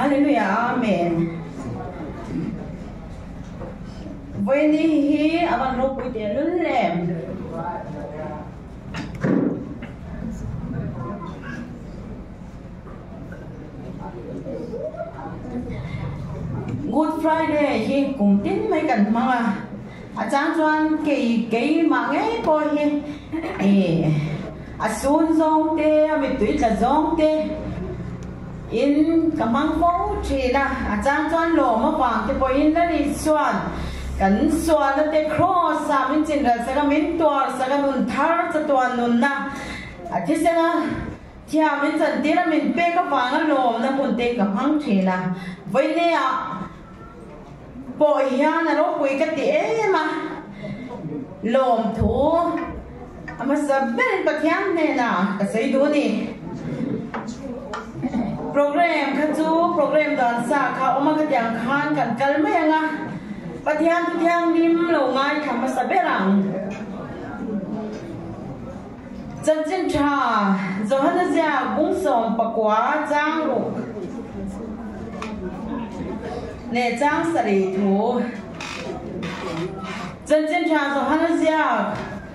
Hallelujah, Amen. Với ní hi aban ro pui te lun lem. Good Friday hi cùng tin mấy cần mà chang chuan cái mà ngay po hi sun zong te mi tui la zong te in kamang phong chi na chang chuan lo ma pang te po in la ni chuan kan suan la te cross sa min chin ra sa ka min tor sa ka nun thar sa tuan nun na thi se na thia min chan ti ra min pe ka wang lo na mun te kamang chi na voi ne a bộ hiền là nó quỳ cái tía mà lồm thú mà sắp bên bậc hiền này nè cái gì đó nè program cái chú program đoàn xãเขาmà cái tiếng Hànกันกันไม่ยังอ่ะbậc hiềnทุกอย่างนิ่มลงง่ายทำมาสบายหลังจันจินชาจะให้เราจะบุ้งส่งปากว่าจ้างลูกnè trang sari thu chân chân trang so han sia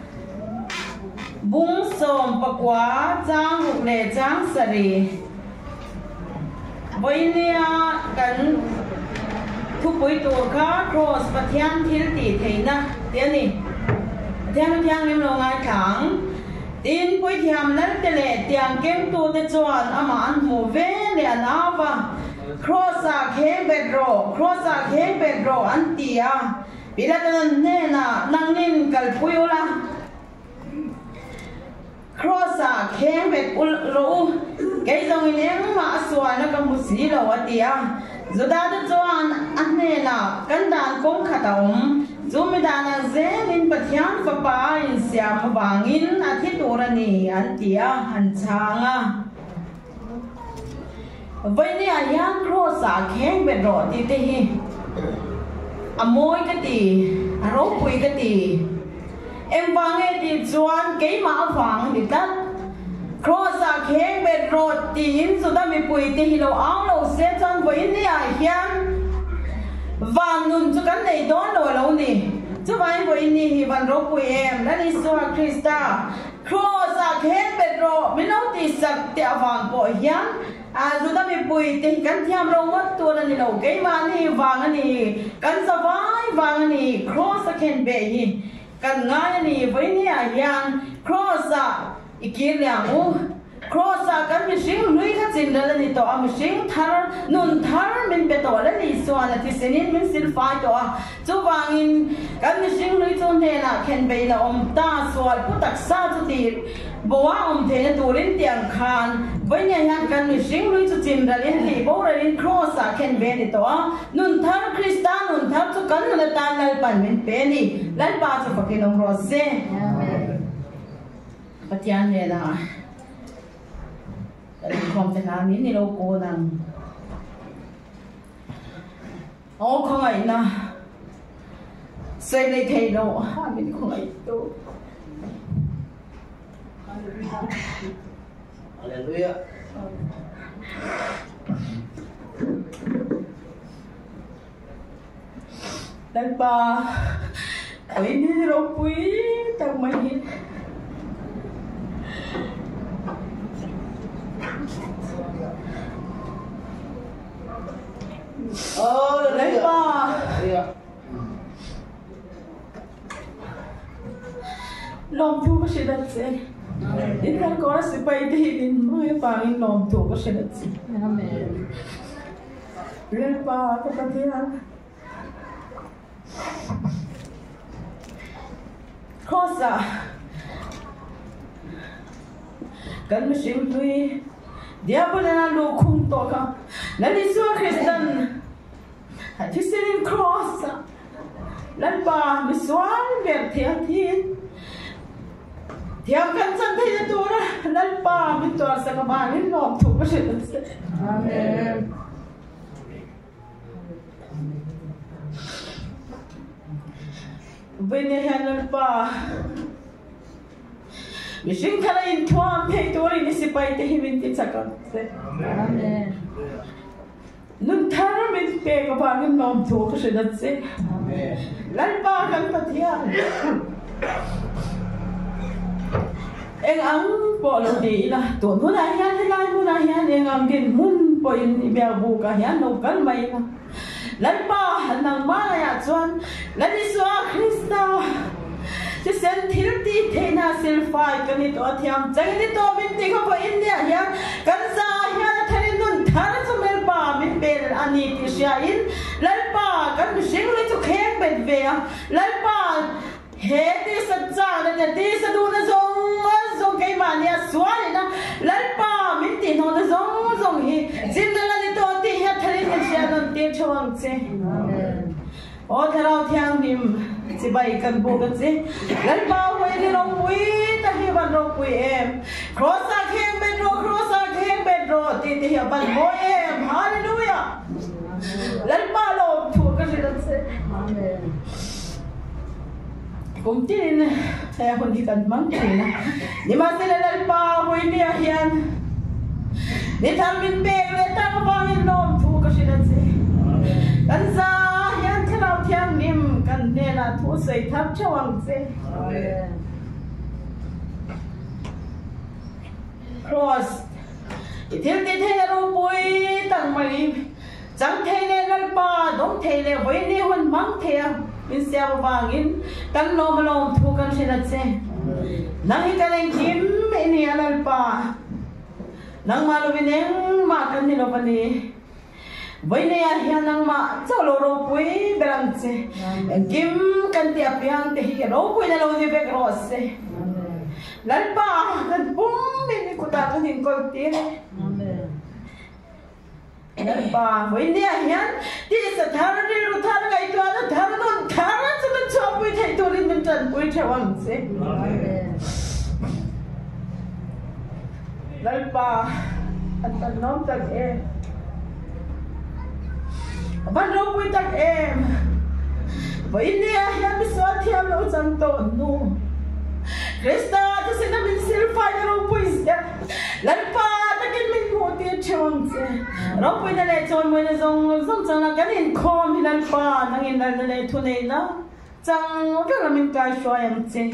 bung som pakwa trang huk nè trang sari voinia kan thu pui tu kha cross pathian thil ti theina tiani thiam thiang nim lo ngai thang tin pui thiam nan te le tiang kem tu te chuan ama an mu ve le an awa crossa khe bedro antia bilatan nena nangin kalpuyula crossa khe bed ro cái dòng ném mà xóa nó cầm một xí đâu atia dù đã được chuan anh nena căn đàn cũng khát ống dù mình đàn là dễ nên bật hiến phá pa in xiam vangin athi turani antia han changa vậy nè yang cross à khen bệt rồi thì thế môi cái gì rốt quỳ cái gì em vang nghe thì chuan cái mã vàng thì tắt cross à khen bệt rồi thì hin số ta bị quỳ thì lâu áo lâu xe chuan vậy nè yang vàng nun cho cái này đó rồi lâu nè cho vậy vậy nè thì vàng rốt quỳ em đó đi xóa Krista cross à khen bệt rồi mình nói thì sạch tiệm vàng bội yang dù ta bị bùi thì cắn thiam rong mất tua là nè cái mà nè vàng nè cắn sa vai vàng nè cross a khen bể nè cắn ngay nè với nè yang cross a ikir liang u cross a cắn mình sinh lui khát chín là nè to mình sinh thar nun thar mình bị to là nè xoan là thì sinh mình sinh phai to chú vàng in cắn mình sinh lui chôn thế là khen bể là ta xoan phụ tắc sa chú tiệt bố thế là tụi lên tiếng Hàn với nhà hàng cần mình sinh lui cho chín ra lên thì bố ra lên cross à khen bể thì to nun thar Krista nun thar cho cần là tan là bản mình bể đi lấy ba cho phải cái nông rose bắt chán này là không thể làm những điều cô năng không ai na xây lấy thầy đâu mình không ai đâu Hallelujah. Dan ba ini ropui tak main. Oh, dan ba. Long tu masih dah sih. Ini kan kau rasa baik deh, mau pangin long tu masih dah sih. Amen. Dan ba kepastian. Cosa kan mesin lui dia boleh lalu kunto ka nanti suara Kristen hati sering cross lampa misuan bertiatin tiap kan santai itu orang lampa mitor sakabanin nom tu mesin amen. When handle pa Mishing kala in tuam pay to in sipai te him in sakam. Amen. nun thar min pe ka ba ngin nom thu ka se dat se lan ba kan pathia eng ang po lo di la to nu na hian lai mu na hian eng ang din mun po in bia bu ka hian no kan mai na lan ba nang ma ya chuan lan isu Kristaจะเส้นทิลตีเทน่าเซลไฟกันนี่ตัวเทียมจังนี่ตัวมินติเขาไปอินเดียเฮียกันซาเฮียทะเลนุ่นทาร์สมัยป่ามินเป็นอันนี้ที่เชียอินลัลป่ากันสิ่งเลยจะเข้มเป็นเวียลัลป่าเฮติสัจจาเนี่ยที่สะดุนซงไกมาเนี่ยสวยนะลัลป่ามินติโนนซงฮีจิมนั่นละนี่ตัวที่เฮียทะเลนี่เชียนั่นที่ชวังเจโอ้ถ้าเราเที่ยงนิมสิไปกันบุกันสิแล้วป้าไว้ที่เราปุ้ยแต่ที่บ้านเราปุ้ยเอ็มครอสซาเข่งเป็นโรครอสซาเข่งเป็นโรคที่ที่บ้านโมเอ็มฮาเลลูยาแล้วป้าเราถูกกันสินั่นสิผมที่นี่แต่คนที่กันมั่งที่นะนี่มาสิแล้วป้าไว้เนี่ยเฮียนนี่ทำเป็นเบรเลยตั้งบ้านน้องถูกกันสินั่นสิกันซาเราเที่ยงนิ่มกันเนี่ยนะทุใส่ทับช่วงเสียครอสอีเที่ยงที่เทเราปุยตั้งมาลีจังเทเลนัลป้าดงเทเลไว้ในวันมังเทียมิเสียบางอินตั้งโนมาลงทุกันเช่นนั้นเสียนั่งให้กันเองกิมไม่เนี่ยนัลป้านั่งมาลูบินเองมากันนี่เราปนีวันนี้เฮียนังมาเจ้าโลโรปุยเบรันเซกิมกันเตียบยังเตียโรปุยนั่นเราดีเบกรอสเซลัลป้ากันปุ้มไม่มีกุตากันหินกอดตีเลยลัลป้าวันนี้เฮียที่สถานที่รู้ทางไงตัวนั้นทางนั้นทางนั้นจะเป็นชอบปุยไทยตัวนี้มันจันปุยเทวันเซลัลป้าอันนั้นน้องจังเอบ้านเราปุยตักเอ็มวันนี้เฮียมิสวาที่เราจังโตนูคริสต์จะเสนอมิสิลไฟเราปุยเสียลัลป้าตะกินมิหัวเตียชงเสียเราปุยนั่นแหละจนวันนี้ส่งจังนักกันอินคอมที่ลัลป้านั่งอินนั่นแหละทุนเองนะจังก็เรามินกายช่วยยังเสีย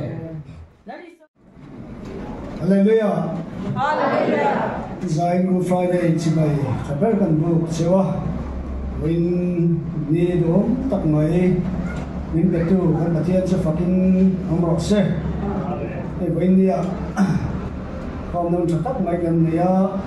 ฮาเลลูยาฮาเลลูยา Zayn Good Friday ที่ไปจะเป็นกันบุกเสียววินนี่ดูตักหน่อยวินเด็กดูกันประเทศจะฝักินของเราเสียไอ้วินเนี่ยความนุ่มจะตักหน่อยกันเนี่ย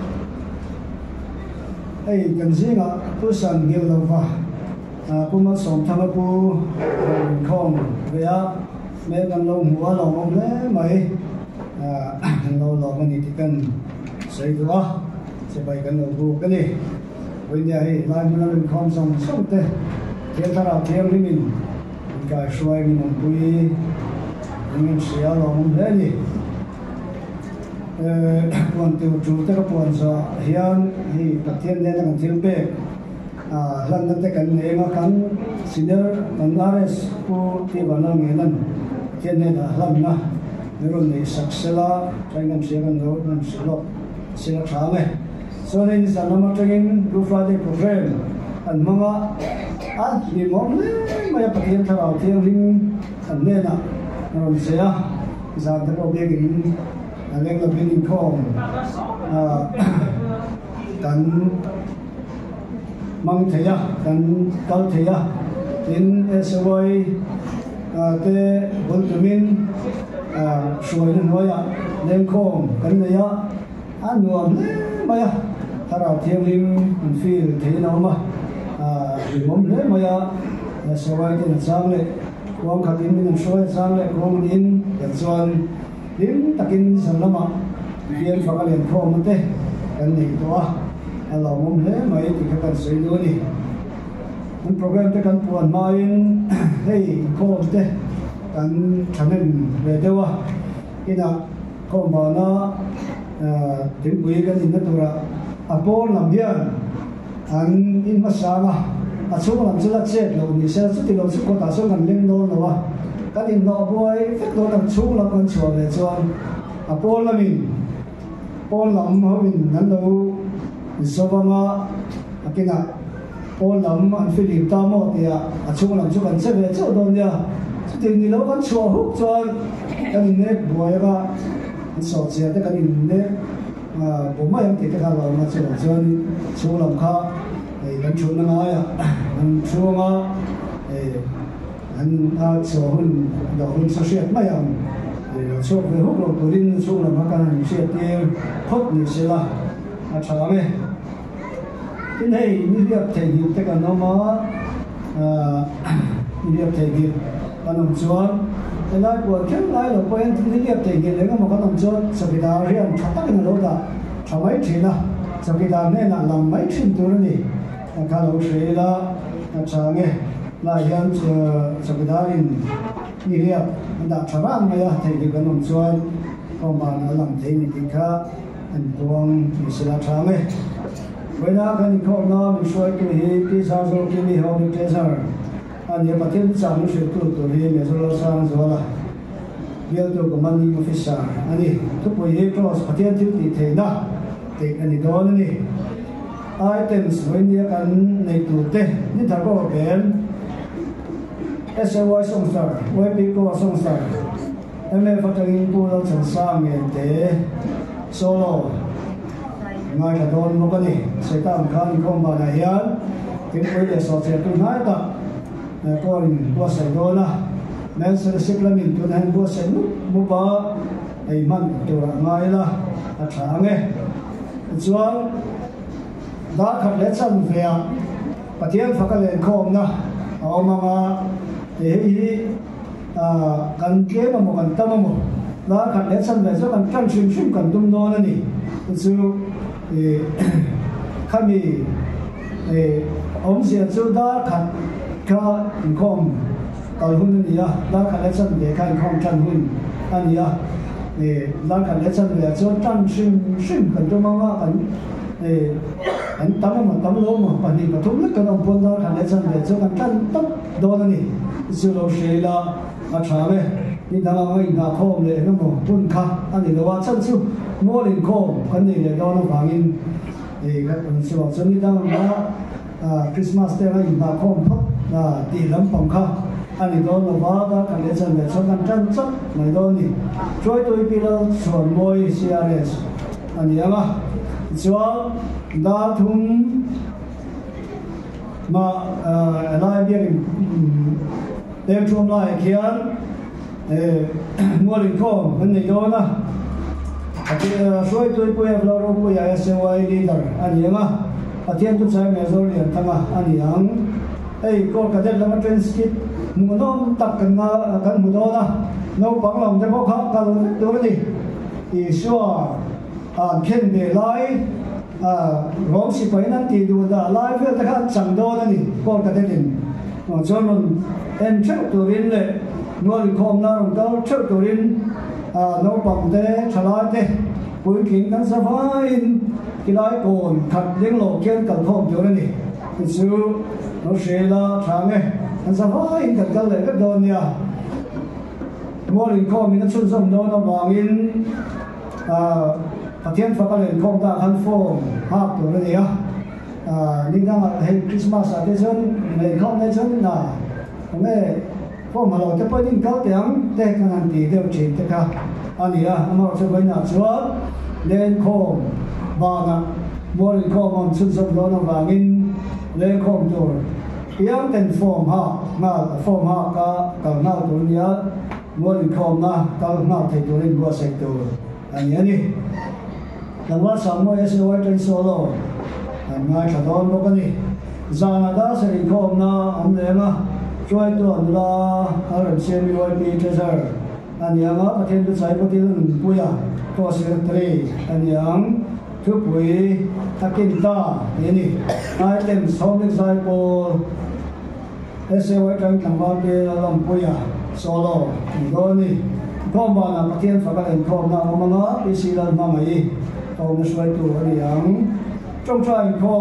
ไอ้กันสิงะผู้สันเกี่ยวกับว่าผู้มาสอนทำผู้ของเวียแม้กันลงหัวลงเลยไหมเราลองกันนี่ที่กันใส่ตัวจะไปกันเราบุกกันนี่วันนี้ลายมันเป็นความสงสัยเตะเที่ยวทาราเที่ยวลิมินกายช่วยมินปุยมินเสียลงเลยนี่วันที่จุดที่เราปวนซะเฮียนที่ประเทศเนี่ยกันที่เป๊กหลังจากกันเองกันซีเนอร์มันอาร์เอสผู้ที่บ้านเราเงี้ยนั่นเที่ยเนี่ยหลังนะเรื่องนี้สักเสละใช้กันเสียกันเรานั่นเสียลบเสียช้าไหมส่วนนี้จะนำมาถึงดูฟลาเดย์โปรแกรมอันมั่งอ่ะมีมองเลยไม่อยากเที่ยวทะเลเที่ยวริมอันนี้นะเราเสียจากที่เราเบียกินเรื่องเราเป็นอินคอมกันมังเทียกันเกาเทียอินเอสวอยเตะบุลตุมินช่วยนั่นไว้เรื่องคอมกันเนี่ยอันนู้นเลยไม่อยากถ้าเราเที่ยวริมฟิลที่น้องมาริมเลยไม่อยากสบายที่นั่นสร้างเลยความขัดอินมันช่วยสร้างเลยความอินอย่างส่วนริมตะกินสันละมาเรียนฟังเรียนคอมมันเตะกันนี่ตัวเรามุมเลยไม่ที่เขากันสวยดูนี่มันโปรแกรมที่กันปวนมาอินเฮ้ยคอมเตะกันทำให้เร็วที่น่ะคอมมานะถึงคุยกันอินนั่นตัวอาโปลำเบียนอันอินมาสามะอาช่วงลำสุดเจ็ดเราเนี่ยเชื่อสุดที่เราสุดก็ตัดส่วนกันเลี้ยงโดนหรอวะกันอินเราบ่อยเฟกโดนตั้งช่วงเราคนชวนเลยชวนอาโปลำมินโปลำเขามินนั่นเราสบายมา kina o lam an Philip ta mo tia a chung lam chu kan che ve chu don ya chu tin ni lo kan chua huk chuan kan ne buai ba so chia te kan ne bo mai am ti te ka lo ma chuan chung lam kha ei kan chu na nga ya an chu nga an a so hun da hun so shiat mai am so ve huk lo turin chung lam ka kan shiat te phot ni sila a tha me cái này như việc thể hiện tất cả nó mà như việc thể hiện và nằm chuột cái này của cái này là quen thì việc thể hiện đấy mà có nằm chuột sau khi ta riêng chắc tất cả nó đã sau mấy chuyện là sau khi ta nên là làm mấy chuyệnตัวnày cái lâu sẽ là chẳng nghe là hiện sau khi ta in như việc đã chả làm mấy thể hiện cái nằm chuột còn mà làm thế này thì khác anh tuông thì sẽ là chẳng nghe với nó cái con nó mình xoay cái hi sao rồi cái mi học được thế sao anh nhớ bắt thêm sáng sẽ tụt hi mình sẽ lo sang rồi là bây giờ có money officer anh ấy lúc bây giờ có bắt thêm thì thế nào thì anh ấy đó này items với những cái này tụt thế như thằng có bên SOY song star YP có song star em phát triển bộ lao sản sang nghề thế solo ngay cả đồn một cái sẽ tạm khăn không bao này hiến tiếng nói để so sánh tôi nói ta con qua sài gòn là nên sẽ xếp lên mình tôi nên qua sài mua ba ấy mình tôi ngay là sáng nghe chuan đã khắp lẽ chân về và tiếng phát cái lên không na ông mà thì cần kia mà một cần tâm mà đã khắp lẽ chân về cho cần chân xuyên cần tung nó này chứ kami ông sẽ chú đã khát cả không cầu hôn này đã khát lấy chân để khai không chân hôn anh ya đã khát lấy chân để cho chân xuyên cần cho mama anh tắm lố mà bạn đi mà thúng lứt cái ông quân đã khát lấy chân để cho chân tắm đó này sự lâu sẽ là trả vềนี่ทางเราอินทาคอมเลยน้องบอกปุ่นค่ะอันนี้เราว่าชั้นสูงมัวลินคอมกันนี่เลยเราต้องฟังอินก็ส่วนส่วนนี้ทางเราคริสต์มาสเตอร์อินทาคอมพัดตีลำปังค่ะอันนี้เราว่ากันเลยชั้นเลยชั้นกันชั้นสักไม่โดนนี่ช่วยตัวพี่เราส่วนมวย CRS อันนี้นะส่วนดาทุ่มมาอะไรเบี้ยเต็มช่วงไรเขียนmua linh khô vấn đề đó na thì suy tôi bây giờเราbây giờ SOY leader anh em thiên tu sai nghe rồi liền thằng anh em có cái đấy là cái skit muốn nó tập cái mùa đó na nó bằng lòng cho bóc khác cái đó đi thì xưa khen về lại gom si phải năng thì đủ đã lại với cái chẳng đó đi có cái đấy cho nên em chắc tôi biết đấy nuôi khom na rong cao trước tuổi in nấu bằng thế trả lại thế cuối kiến đang sắp in cái lái cồn thật những lộ kiên cần khom chỗ này thì sự nó sẽ là sáng nghe đang sắp in thật cái lệ cái đồn nha nuôi khom mình nó xuân xuân đó nó vàng in thiên phật cái lệ khom ta khăn phô hấp chỗ này á nhưng đang hay Christmas ở đây chân lệ khom đây chân là ngheพวกมาเราจะไปยิ่งเขาเตียงแต่ขนาดตีเดียวฉีดแต่ค่ะอันนี้เราจะไปหนักชัวเล่นโคมบางบัวเล่นโคมมันสุดสมบูรณ์บางอินเล่นโคมตัวยังเป็นฟอร์มฮะงาฟอร์มฮะก็งาตัวนี้บัวเล่นโคมนะก็งาที่ตัวเล่นบัวเสกตัวอันนี้นี่แต่ว่าสามโมยเสียไว้เป็นโซโล่งานขัดดอนพวกนี้จานาดาเสกโคมนะอันเดียวนะช่วยตัวเราอาร์เซมิวันปีเจสัร์อันยังประเทศทุกสายประเทศนั้นปุยก็เสียตรีอันยังทุกปุยทักกินตานี่ไอเทมสองสายโปSOY จังหวัดเบลลำปุยโซโล่ก็นี่พ่อบ้านประเทศฝากกันพ่อมาเอามาละอิสราเอลมาไม่เอามาช่วยตัวอันยังจงใจพ่อ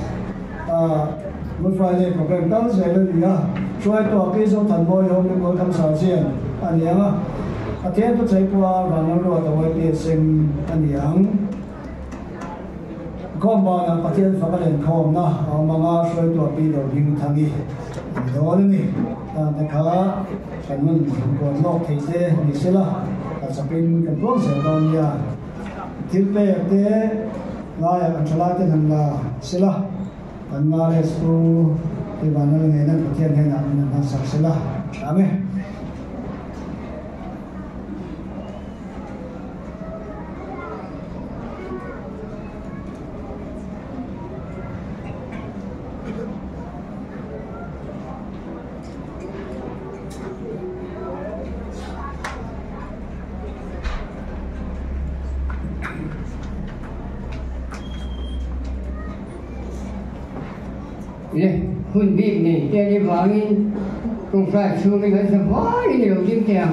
รถไฟเลยโปรแกรมตั้งใจเลยนะช่วยตัวพี่ส่งทันบอยผมเป็นคนทำสาวเสียนอันนี้ประเทศทุกสายกว่าบางรัฐตัวไว้เปลี่ยนเส้นอันนี้ khom ba na pathian fakalen khom na manga soi to pi do ding thangi do ni ta kha kanun ko no theise ni sela ta sapin kan ron se don ya tilpe te la ya kan chala te han la sela kan ma le su ti ban na ne na pathian he na sa sela amen. Hun bịp này để đi vào đi cũng phải xuống cái cái quá nhiều tiếng kèm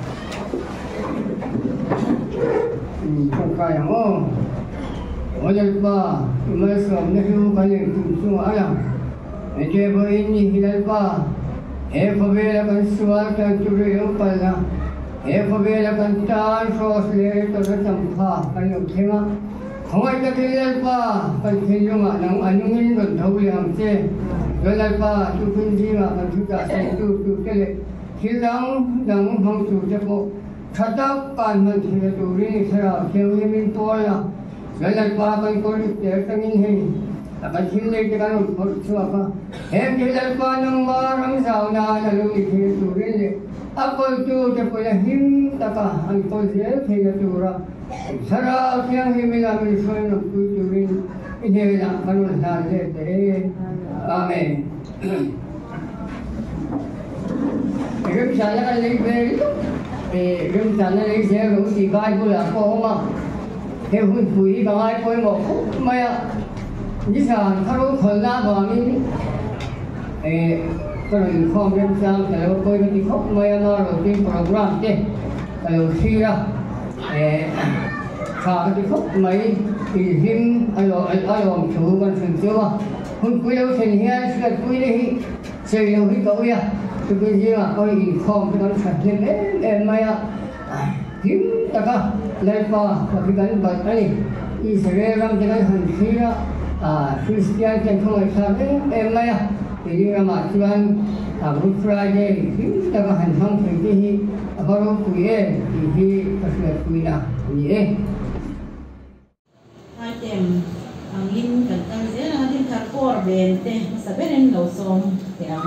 không phải không ở đây ba mới sớm nó xuống cái này cũng xuống ở đây để chơi với anh đi đây ba em phải về là con suy cái chú rể ông phải là em phải về là con cha số lệ tôi đã chăm pha cái nhiều thế mà không ai cái đây ba cái gì mà nông anh những người thâu làm thế rồi lại ba chú khuyên gì mà chú cả sẽ chú cái này khi đang không chú chấp bộ thật đó bạn mình thì chú đi sao theo như mình tôi là rồi lại ba bạn có được để tăng hình bạn xin lấy cái đó một số apa em chỉ lại ba năm ba năm sau nào là lúc thì chú đi apa chú chấp bộ là him ta cả anh tôi dễ thì là chú ra sao theo như mình làm mình phải nó chú đi ini là bạn là để amen. Rim sana kan lấy về rim sana lấy xe cũng chỉ vai của là có mà theo hun phui bằng ai coi một khúc mày à như sao thằng nó khởi ra vào mình cái này không rim sana cái nó coi cái khúc mày nó rồi cái program thế cái khi ra khá cái khúc mày thì him ai làm chủ con phần chưa mà hun phui đâu thành hiện cái phui đi xây đâu cái cậu ya tôi bây giờ coi in không cái đó phải lên em mày à kiếm ta cả lấy qua và cái cái bật này Israel làm cái hành khí đó Christian thì không phải sao đấy em mày à thì như là mà chuyên Good Friday kiếm ta cả hành phong thì cái bao nhiêu quý ấy thì cái là quý nào gì ấy hai tem angin kan kan zela hadin karpor bente saberin gausom te am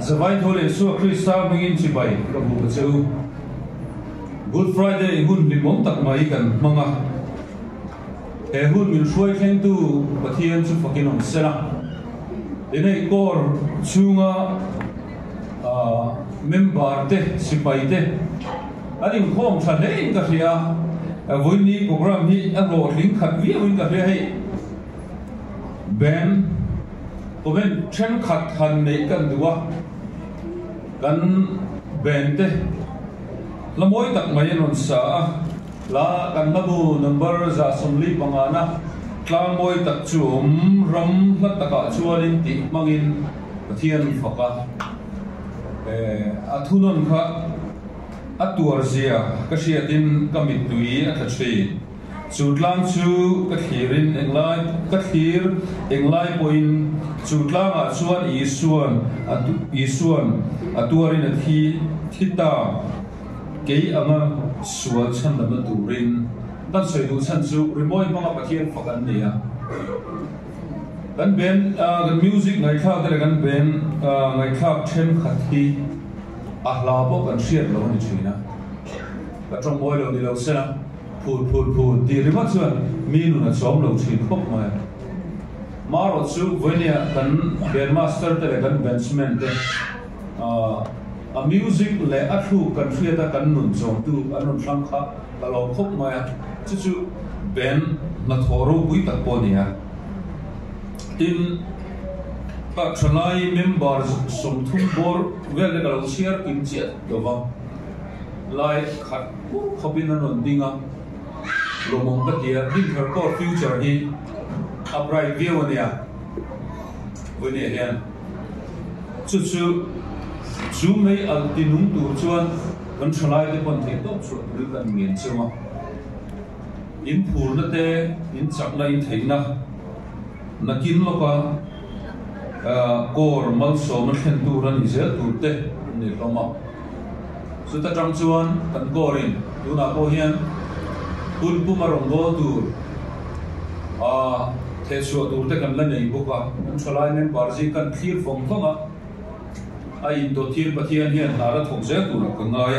Zavai thole su Krista mingin chibai kabu kacheu Good Friday hun limom tak mai kan manga he hun min shuai thleng tu pathian chu fakin on sela inei kor chunga member te sipai te ani khom tha nei ka ria voini program hi a ro link khat vi win ka ria hei ben oben chen khat han nei kan duwa kan ben te lamoi tak mai non sa la kan nabu number za somli pangana tlang moi tak chum ram hlat taka chuanin ti mangin pathian faka athunon kha atuar zia ka hriatin kamit tui a thachei chutlang chu ka thirin englai poin chutlang a chuan isuan atuarin a thita kei anga sual chan lam turin tan soi du chan chu remoi manga pathian fakan nia kan ben kan music ngai thak te kan ben ngai thak them khat hi ahla bo kan share lo ni china ka trong moi lo ni lo sena phul ti rimat chuan minu na chom lo thin khop mai maro chu venia kan ben master te kan benchman te a music le a thu kan thriata kan nun chong tu anon thlang kha kalo khop mai chu ben na thoro bui tak ponia in pa thanai members som thum bor vel kalo share in chat dova lai khat khobin anon dinga lomong ka dia din her core future hi upright view ania venia hian chu mei al tinung tur chuan kan thalai te pon thei top chu ri kan ngien chuma in phur na te in chakna in theina nakin loka kor mal so na thlen tur ani zel tur te ni loma su ta tang chuan kan korin tuna ko hian pun pumarong go tur the chu tur te kan la nei boka kan thalai men barji kan thir phong thonga ai do thir pathian hian nara thok ze tur ka ngai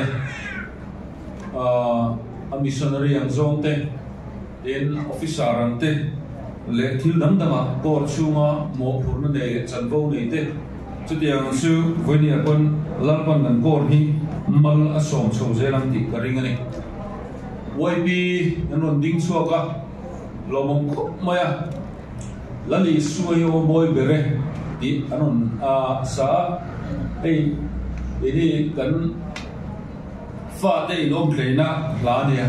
a missionary ang zong te in officer ang te le thil dam dama kor chunga mo phurna ne chanbo nei te chutiang su vonia kon lalpan kan kor hi mal asom chho ze lam ti ka ring ani YB anon ding chuaka lomong khop maya lali suayo boy bere ti anon sa ei ini kan fa te nom pleina lania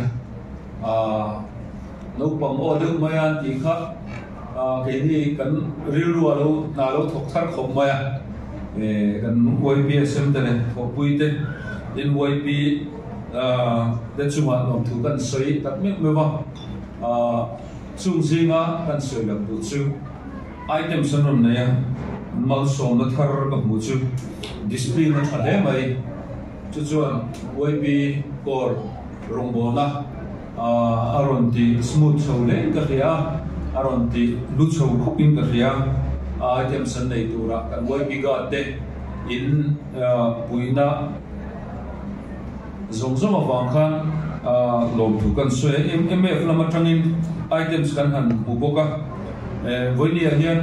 no pang order maya ti kha ke ni kan rilu alo na lo thok thar khom maya kan YB sem te ne thopui te in YB de chuma nom thu kan soi tak me ba chung zinga kan soi lam du chu item sanon na ya mal som na thar ka mu chu display na thale mai chu chuan YB kor rongbona aron ti smooth chole ka ria aron ti lu chho khopin ka ria item san nei tura kan YB ga te in puina zongzong awang khan lom thu kan soi MF lama tangin items kan han uboka voinia hian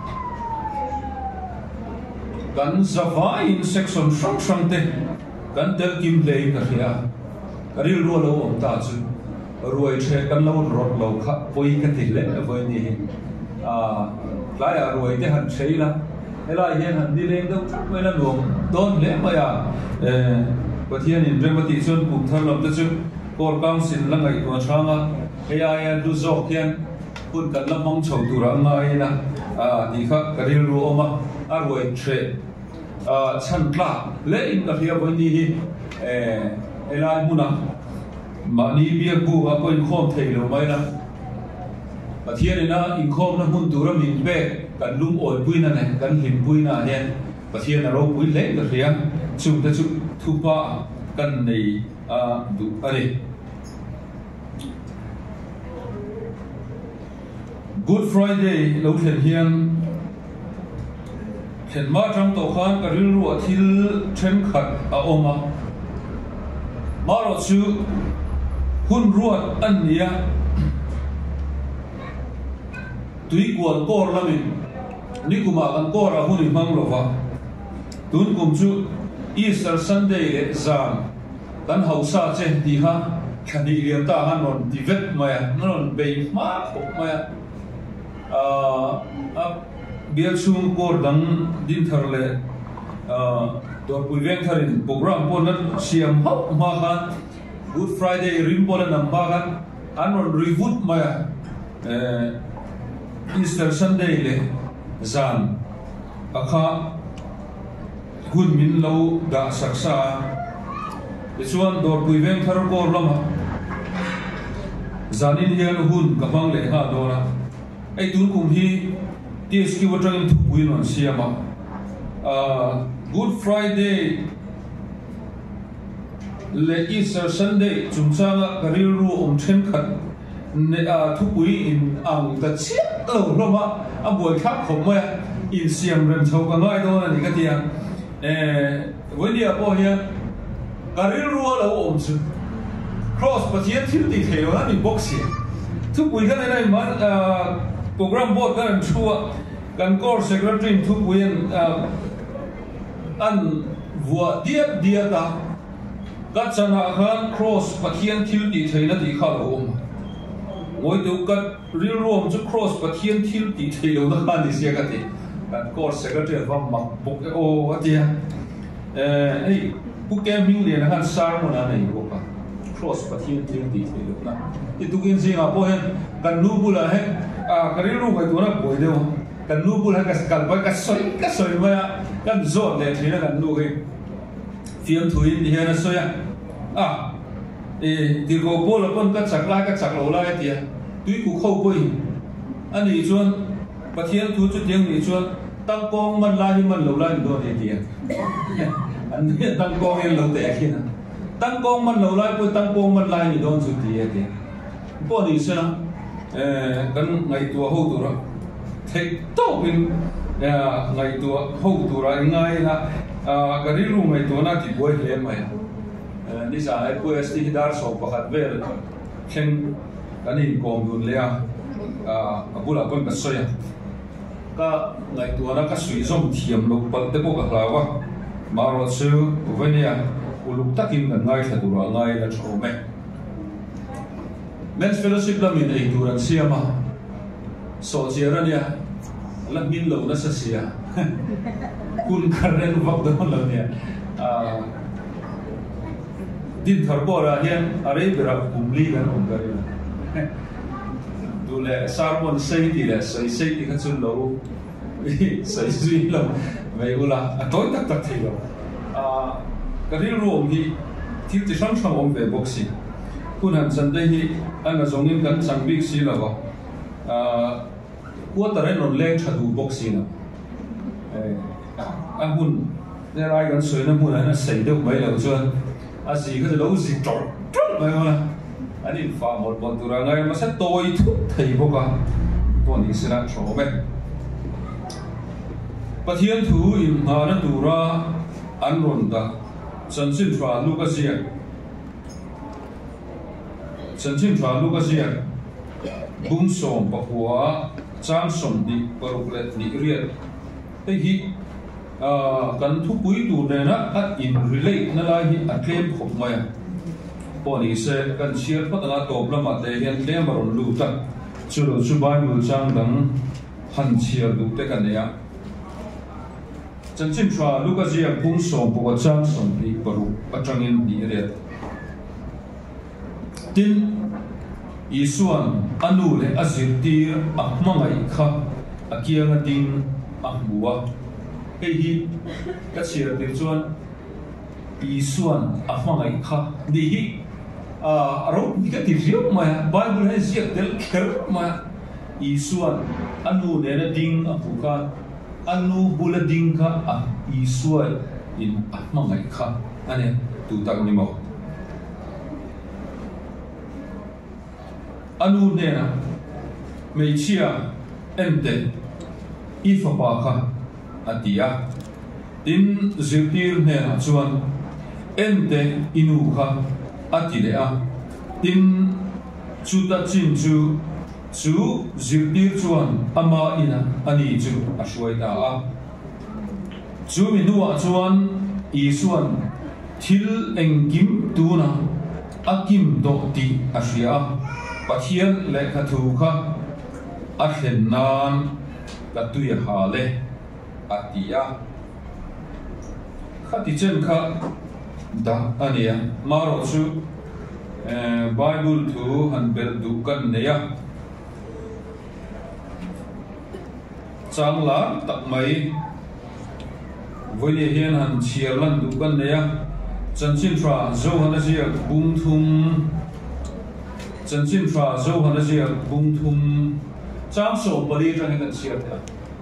kan zava in section sang te kan tel kim play ka ria karil ro lo om ta chu ruai che kan lo rot lo kha poi ka ti le voini hi lai ruai te han cheila helai hian han di leng do mai la lom don le maya pathian in remati chon puk thar lam te chu kor council langai to thanga ai du zok hian pun kan lamang chho tura ngai na ti kha karil ro oma arwai tre chan tla le in ka hia voini hi elai muna mani bia bu a ko in khom thei lo mai na pathian ina in khom na mun tura min be kan lum oi puina ne kan lim puina hian pathian ro pui le ka hia chu ta chu thupa kan nei du are Good Friday lo thlen hian hiện ma trong tổ khan cái rìu ruột thil trên khát à oma mà rồi chú hun ruột anh nia tùy quần cor là mình ní cũng mà con cor là hun mang rồi vào tuấn cũng chú Easter Sunday lệ giang kan hậu sa trên đi ha khăn đi liệp ta han non đi vết mày non bay má khóc mày biar chung cor đằng din thar lệตัวปุยเวงทารินโปรแกรมพอนั้นเสียมฮับมากัน Good Friday ริมพอนั้นนำมากันอันนั้นรีวูดมาEaster Sunday เลยจานอาคาหุ่นมินเราด่าศักษาส่วนตัวปุยเวงทารุกอร์ลมาจานินเฮียนหุ่นกับฟังเลยฮะโดนะไอ้ตุนคุมฮีที่สกิวจังทุกปุยนนเสียมา Good Friday และ Easter Sunday จุ่มช่างการิรูเช่นขัดเนี่ยทุกวีอินอ่างแต่เชี่ยเรามาบวยคับผมว่าอินเสียงเริ่มชาวกันง่ายตัวนั่นนี่ก็ที่วันนี้พอเนี่ยการิรูเราชื่อ cross ประเทศที่ติดเหวนั่นนี่บ็อกซี่ทุกวีกันในมันโปรแกรมบอร์ดกันชัวกันก็ secretary ทุกวีอันวัวเดียตาก็จะนักการ cross ประเทศที่ติดเหวนั่นที่ข้าเราโอ้ยดูกันเรื่องรวมจะ cross ประเทศที่ติดเหวนั่นกันที่เสียกันที่กันก็ secretary ว่ามักบุกโอ้ว่าที่ไอ้พวกแกมิงเรียนกันสารมันอะไรอยู่กัน cross ประเทศที่ติดเหวนั่นที่ทุกคนสิงคโปร์เห็นกันนูบุลาเห็นกันเรื่องรู้กันตัวนั้นบ่อยเดียวกันนูบุลากันไปกันสวยมากันโจทย์เลยที่นั่นกันนูเห็นฟิล์มถุยที่เห็นสวยดีกว่าโบราณคนก็จักรลายก็จักรโลลายที่ตุยกูเข้าไปอันนี้ชวนประเทศทุกจุดยังนี้ชวนตั้งกองมันลายมันโลลายโดนที่อันนี้ตั้งกองยังโลแต่ขี้นะตั้งกองมันโลลายไปตั้งกองมันลายโดนสุดที่พวกนี้ใช่ไหมกันไงตัวหูตัวละเทคโตเป็นไงตัวหูตัวละง่ายนะการที่รู้ไงตัวน่าจะบ่อยเลยไหมนี่สายผู้สติดาร์สอบประคัดเวลเช่นกันนี่กองดุนเลียบุลาคนก็สวยก็ไงตัวนั้นก็สวยส่งเทียมลูกปัดเด็กพวกเราว่ามาเราซื้อวันนี้อุลุกตักินกันง่ายแค่ตัวง่ายและโฉมMen's Fellowship ละมินไอ้ตัวนั้นเสียมาโซเชียร์เนี่ยละมินเราน่าเสียคุณการเรียนวักโดนเราเนี่ยดินทาร์บอร์อะไรอะไรเบราคุมลีกันกันเลยดูแลสารมันใส่ดีเลยใส่ที่เขาสุดเราใส่สุดเราไม่รู้ละตัวตักที่เราการเรียนรู้ที่ที่ช่างองค์แบบบ็อกซิ่งคุณหันสันได้ที่อันนั้นส่งเงินกันสังบิ๊กซีแล้วก็หัวตาเรนนเล่นชัดดูบ็อกซิ่งหุ่นในรายการสวยนะหุ่นนั้นใส่เด็กไม่แล้วส่วนสิก็จะรู้สิจอดไม่รู้นะอันนี้ฟ้าหมดบนตัวไงมาเสร็จตัวอีทุกทีพวกกันตัวนี้สินะโฉมไหมประเทศถูอินหานั้นดูระอันรุนตาฉันสิ้นฟ้าลูกเสียฉันสิ้นฟ้าลูกเสียบุ้งส่งปะหัวจางส่งดิปรุกเล็ดดิเรียดแต่ฮีกันทุกปุยดูเนี่ยนะอันอินริเลนั่นแหละที่อัดเคลมผมมาพอนี้เสร็จกันเชียร์พัฒนาตัวประมาทเดียนเคลมมารุนลูตักชุดชุบายมือจางดังหันเชียร์ดูเตกันเนี่ยฉันสิ้นฟ้าลูกเสียบุ้งส่งปะหัวจางส่งดิปรุกอัจงินดิเรียดทินอีส่วนอนุเลอสิตีอักมังไอค่ะอักยังดิ่งอักบัวเฮ้ยก็เชื่อถือส่วนอีส่วนอักมังไอค่ะดีเราไม่ก็ติดเรื่องมาไบเบิลให้เสียเดลเคอร์มาอีส่วนอนุเนี่ยดิ่งอักบุกันอนุบุลดิ่งค่ะอีส่วนอินอักมังไอค่ะอันนี้ตูตักนี่มั้งอนุเนี่ยไม่เชื่อเอ็มเดอีฟปาค่ะ atia tin zirtir ne na chuan ente inu kha atilea tin chuta chin chu zirtir chuan ama ina ani chu ashuai ta a chu minua chuan isuan thil engkim tuna akim do ti ashia pathian le khathu kha a hlennan ka tuya hale atia khati chen kha da ania maro chu bible thu han bel du kan neya changla tak mai voile hian han chiarlan du kan neya chanchin tra zo han zia bung thum chanchin tra zo han zia bung thum chang so bali rang kan chiar ta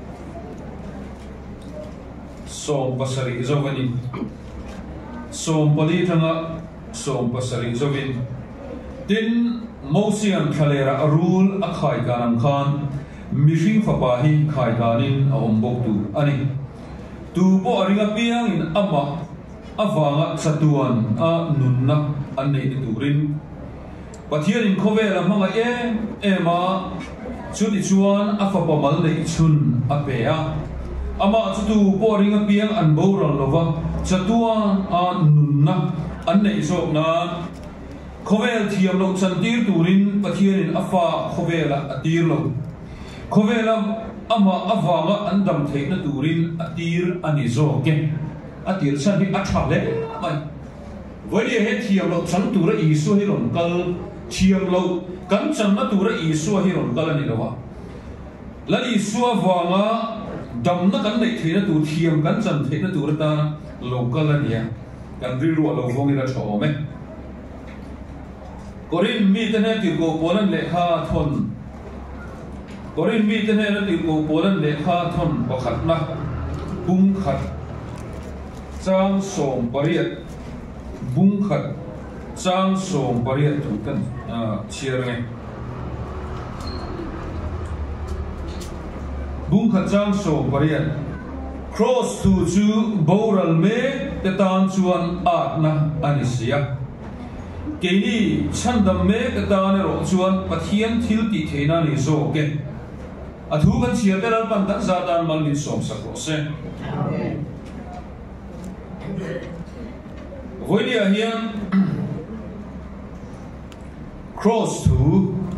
som pasari zo vani som bali ranga som pasari zo vin tin mosian khalera rule a khai ganam khan mishing fapahi khai ganin a ombok tu ani tu bo aringa piang in ama avanga chatuan a nunna anei turin pathian in khovela manga ema chuti chuan a fapamal nei chun a pea ama chutu bo aringa piang an boral lova chatuan a nunna anei so na khovel thiam lo chantir turin pathian in afa khovela atir lo khovela ama avanga andam theina turin atir ani zo ke atir san hi athale mai voile he thiam lo chang tura isu hi ron kal thiam lo kan chan na tura isu hi ron kal ani lawa la isu awanga dam na kan nei theina tu thiam kan chan theina tura ta local ania kan ri ro lo vongi la thome korin mi tane ti ko polan le kha thon korin mi tane ti ko polan le kha thon pakhat na bung khat chang som pariat bung khat chang som pariat tu kan chiarnge bung khat chang som pariat cross tu chu boral me te tan chuan at na anisia keini chandam me te tan ro chuan pathian thil ti theina ni zo ke athu kan chiar te ral pan ta zatan mal min som sakro se voilia hian cross tu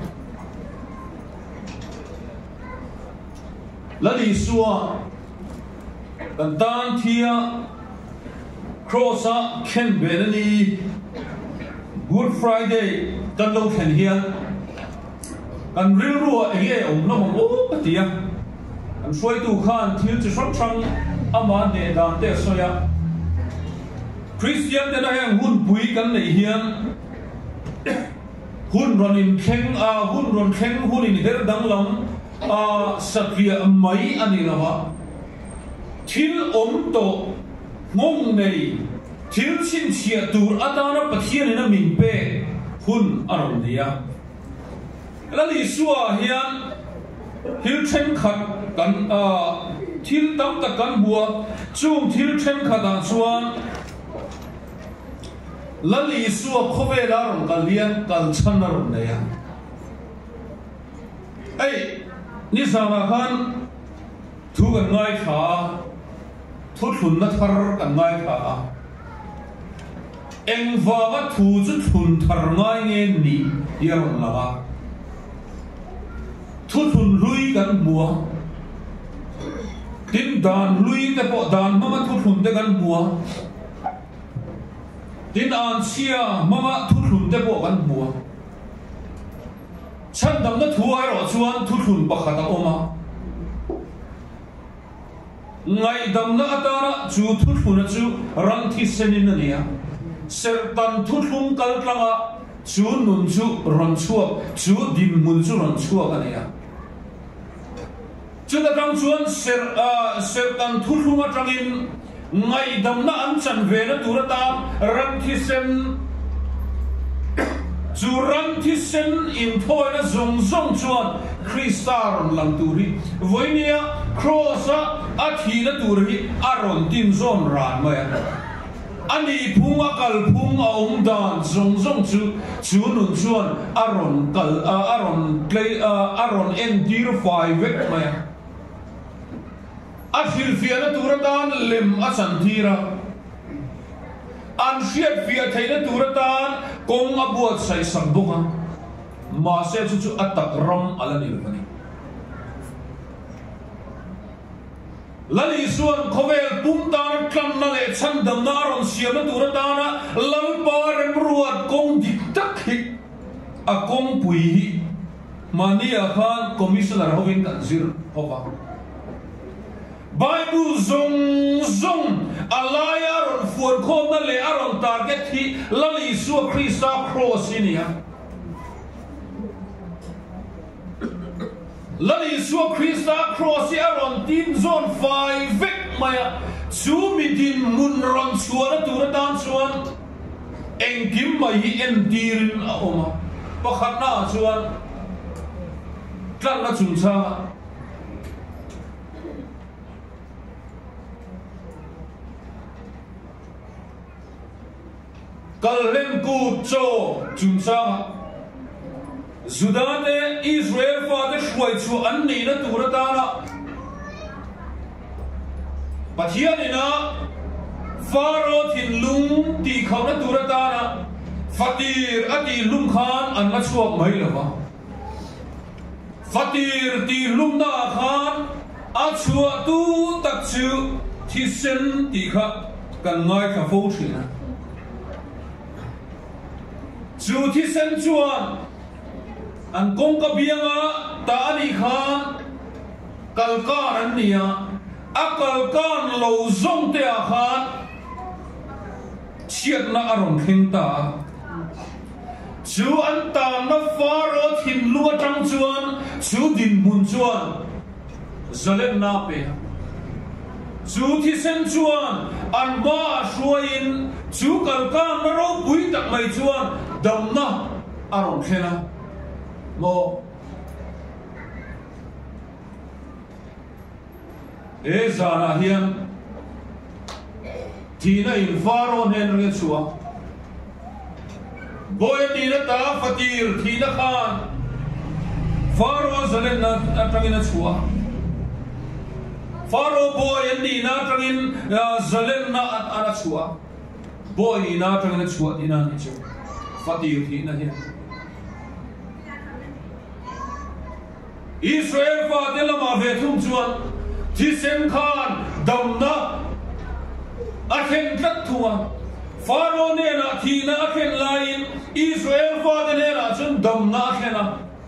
lali suwa kan tan thia cross a khen benani Good Friday kan lo khen hian kan ril ruwa ege om no mo patia kan soi tu khan thil chi shrang shrang ama ne dan te soya Christian te na hang hun pui kan nei hian hun ron in kheng a hun ron kheng hun in her dang lam a sakria mai ani lawa thil om to ngong nei thil chin chia tur atana pathian ina min pe hun aron dia lali suwa hian thil chen khat kan thil tam ta kan bua chung thil chen khat a chuan lali suwa khovela ron kalian kal chan ron dia ai ni sama khan thu kan ngai kha thu thun na thar kan ngai kha eng vaga thu chu thun thar ngai nge ni yaron lawa thu thun lui kan mua tin dan lui te po dan mama thu thun te kan mua tin an sia mama thu thun te po kan mua chan dam na thu ai ro chuan thu thun pakhat a oma ngai dam na atara chu thu thun chu rang thi senin ania sertan thu thun kal tlanga chu nun chu ron chuak chu dim mun chu ron chuak ania chu da rang chuan sertan thu thun atangin ngai dam na an chan ve na turata rang thi sen churan thi sen in thoi na zong zong chuan Christar lang turi voinia crossa athi na turi aron tin zon ran maya ani phunga kal phung a om dan zong zong chu nun chuan aron kal aron play aron endir 5 vek maya athil fiana turatan lem a chanthira an shiat fia thaina turatan kong abuat sai sambuka ma se chu atak ram alani lani lali suan khovel pumtar kan na le chan dam na ron siam turana lalpa rem ruat kong dik tak hi a kong pui hi mani a khan commissioner hovin kan zir hova Bible zong alaya ron fuan khom na le aron target hi lali su Christa cross inia lali su Christa cross aron tin zone 5 vek maya chu midin mun ron chuan turatan chuan engkim mai en tirin a oma pakhat na chuan tlan na chungcha kallen ku cho chungcha Zudane Israel father shwai chu an ni na turatana pathianina faro thin lung ti khawna turatana fatir ati lum khan an la chuak mai lawa fatir ti lum na khan a chua tu tak chu thisen ti kha kan ngai kha fo thina chu thisen chuan an kong ka bianga ta ani khan kalkan an nia a kalkan lo zong te a khan chiat na aron kheng ta chu an ta na faro thin lua tang chuan chu din mun chuan zalen na pe chu thi sen chuan an ma hruain chu kalkan na ro pui tak mai chuan dam na aron khena mo zana hian tina in faro nen ringa chua boy tina ta fatir tina khan faro zalen na atangina chua faro boy tina atangin zalen na ana chua boy na atangina chua tina ni chu fatir tina hian Israel father lama ve thum chuan Thisen khan damna akhen tat thua faro ne na thina akhen lain Israel father ne na chun damna akhena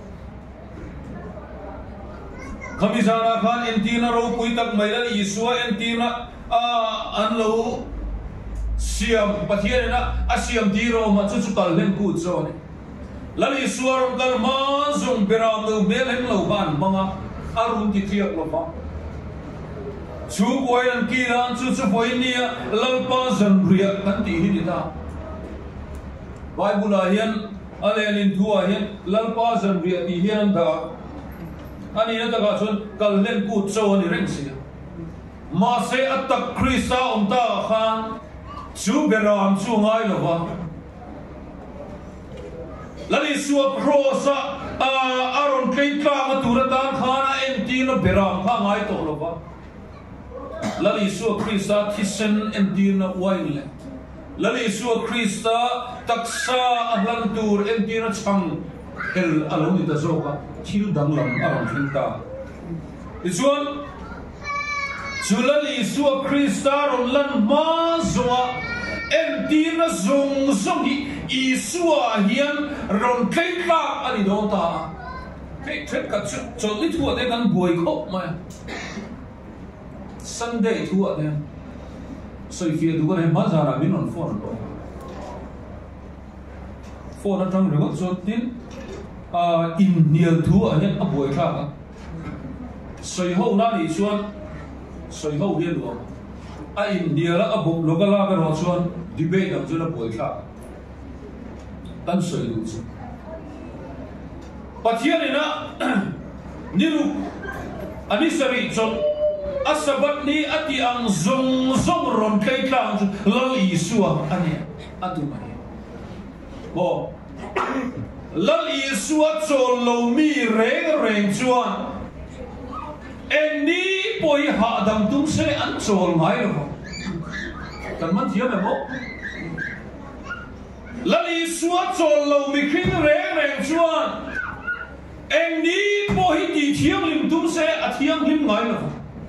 khamizana khan entina ro pui tak maila Isua entina an lo siam pathiana asiam diro ma chu kal len ku chone lali suar kal ma zong beram no belem lo ban manga arun ti thiak lo ma chu boy an kiran chu boy nia lalpa zan ria kan ti hi ta bible hian alelin thua hian lalpa zan ria ti hian da ani na ta chun kal len ku cho ni reng si ma se atak krista ta khan chu beram chu ngai lo wa lali suwa crossa aron keita ma turatan khana entino beram kha ngai to lo ba lali suwa krista thisen entino waile lali suwa krista taksa ahlantur entino chang el aloni ta zoka thil danglam aron thinta ichuan chulali suwa krista ron lan ma zoa entina zong zong hi Isua hian ron keita ani don ta ke thet ka chu li thua de kan boi khop ma Sunday thua de soi fia du kan ma zara min on phone lo phone atang ro so tin in nial thua hian a boi kha ka soi ho na ni chuan soi ho hian lo a in nial a bom lo ka la ka ro chuan debate am chu na boi kha tan soi du chu pathian ina niru anisari chon asabat ni ati ang zong ron kai tlang lal isua ani atu mani bo lal isua chol lo mi reng chuan eni poi ha dam tum se an chol mai lo kan man thiam mo lal isua chol lo mi khin reng chuan eni poi ti thiam lim tum se a thiam lim ngai lo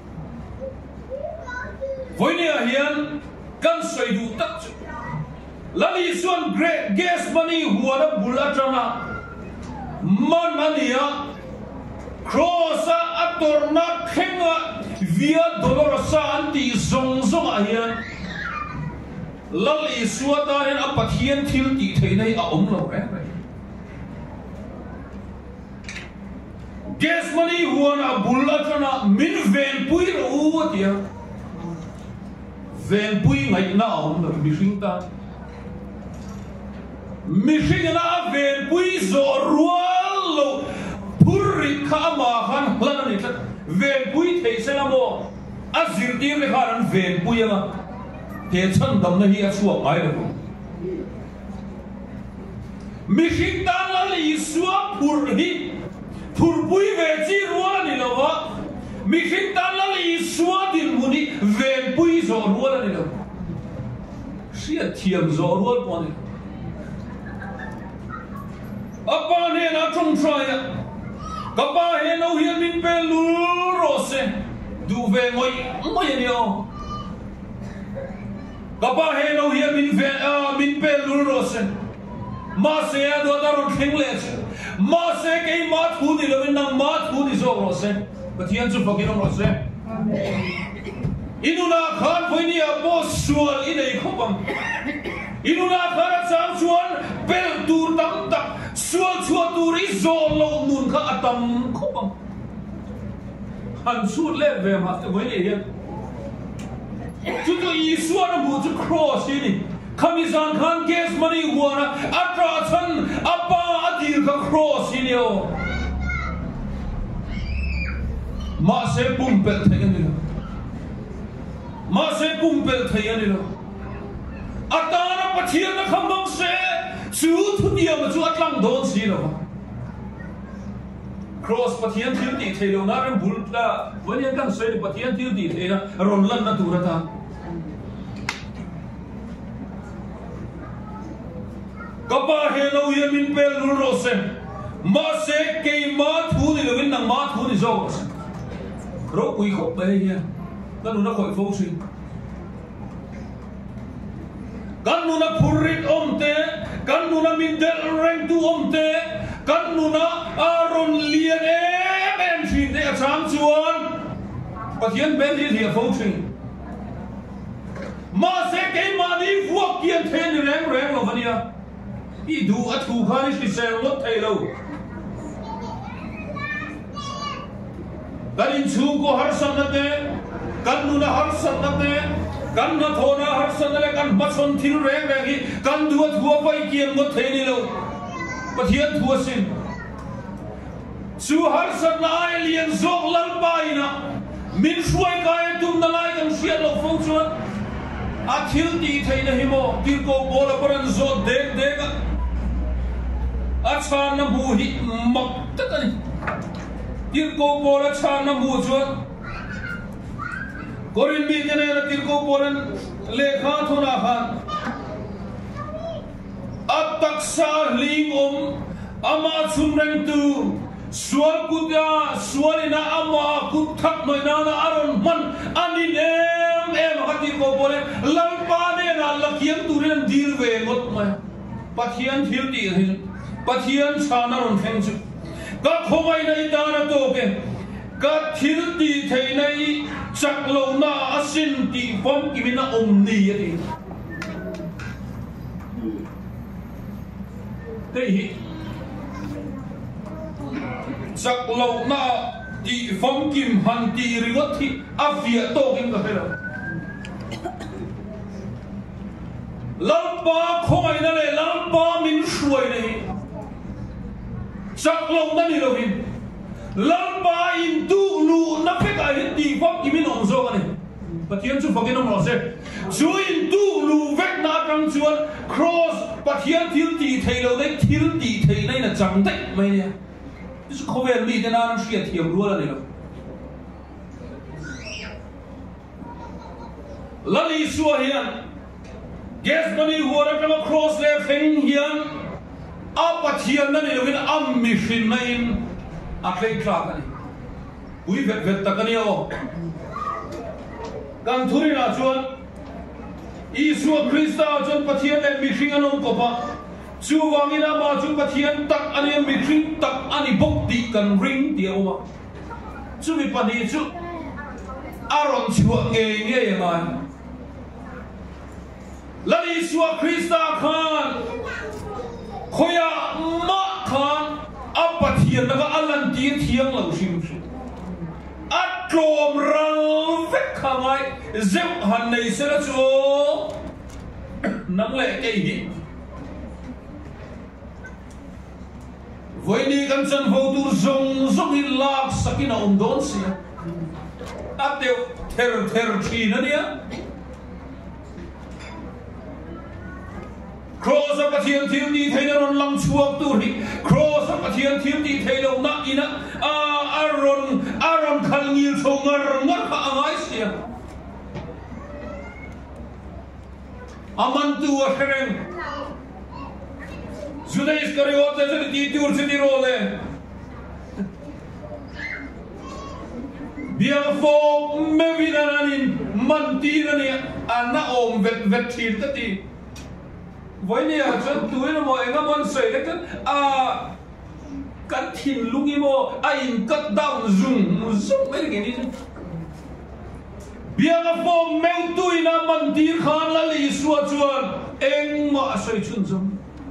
với nhà hiền căn sợi đủ tất là lý xuân great gas money hùa đã bula trana man ania crossa atorna khenga via dolorosa anti zong hiền là lý xuân ta nên apathian thil ti thấy này a lâu đấy gas money hùa na bula trana min ven pui ru tia ven pui ngay na ông là missing na ven pui zo rualo puri kama han lana ni ven pui thei se na mo azir dir le kharan ven pui ma he chan dam na hi a chuak ai lo missing tan la li suwa pur pui ve chi ruala ni lo wa missing tan la li suwa din muni ven pui zo ruala ni lo sia thiam zo rual po ni apa ne na trong trai kapa he no hian min pe lu ro se du ve ngoi ni o kapa he no hian min pe lu ro se ma se a do da ro thing le se ma se ke ma thu ni lo min ma thu ni zo ro se pathian chu fakin ro se inuna khan voi ni a bo sual inei khopam inuna khan chang chuan pel tur tam tak sual chua turi zo lo nun kha atam khopam han su le ve ma voi ni hian chu i suan mu chu cross ni kamizan khan gas money huana atra chan apa adil ka cross ni o ma se pum pel thai ma se pumpel thayani lo atana pathian na khambang se chu thudia ma chu atlang don si lo cross pathian thil ti thailo na ram bulta wani kan se pathian thil ti thena ron lan na turata kapa he no yamin pel lu ro se ma se ke ma thu ni lo win nang ma thu ni zo ro kui khop be ya kan nu na khoi fo sin kan nu na phurit omte kan nu na min del reng tu omte kan nu na aron lien em sin de chang chuan pathian ben hi thia fo sin ma se ke ma ni vuak kian then reng lo vania i du a thu khan is se lo thei lo garin chu ko har sam na te kan nu na har san na te kan na thona har san le kan bachon thil reng hi kan du thua pai kian mo thei ni lo pathian thua sin chu har san na ai lian zok lal pai na min suai kai tum na lai kan sia lo fo chuan a thil ti thei na hi mo tir ko bola paran zo dek a chan na bu hi mak ta ni tir ko bola chan na bu chuan Korin bi jane na tirko poran lekha thona khan atak sa ling ama chum reng tu sual kutya sualina ama kuthak noi na aron man ani nem hatir ko poran lalpa ne na lakiam turen dir ve ngot ma pathian thil ti hin pathian chana ron theng chu ka khomai na idana to ke ka thil ti thei nai chak lo na asin ti pom kimina omni ati hi chak lo na ti pom kim han ti rigot hi afia to kim ka hela lalpa khomai na le lalpa min shuai nei sắc lòng đó đi đâu in lần ba in tu lu nó phải cái hiện đi pháp cái mình ông rồi cái này và thiên chú phật cái nó nói thế chú in tu lu vét na trăng chuan cross và thiên thiếu tỷ thầy đâu đấy thiếu tỷ thầy này là chẳng thích mày nè chứ không về đi thế nào nó sẽ thiểm luôn là này đâu lali xua hiền guess money hùa ra trong cross le phèn hiền áp và thiên này đâu cái âm mission này áp lên track này quý vẹt vẹt ta cái này ô càng thuri na chuan Isua Krista chuan pathian le mihring anom kopa chu wangina ma chu pathian tak ani mihring tak ani bok ti kan ring ti oma chu mi pani chu aron chua nge mai lani Isua Krista khan khoya ma khan apathian na alan ti thiang lo sim Atrom rang vek khangai zem han nei sera chu nang le ke hi voini kan chan ho tur zong in lak sakina don sia ateu ter chi na nia cross up pathian thiam ni thei ron lang chuak tu ri cross up pathian thiam ni thei lo na ina aron khal ngil thongar ngar kha angai sia aman tu akhreng Judas Iscariot le ti tur se di role biang fo me vidananin mantira ni ana om vet thir ta ti với nia chân túi nó mọi người muốn sấy đấy cắt thìn lúc ý mô anh cắt down zoom mấy cái gì biang a form mèo túi na mình đi khan là lì xua chuan anh mà sấy chun zoom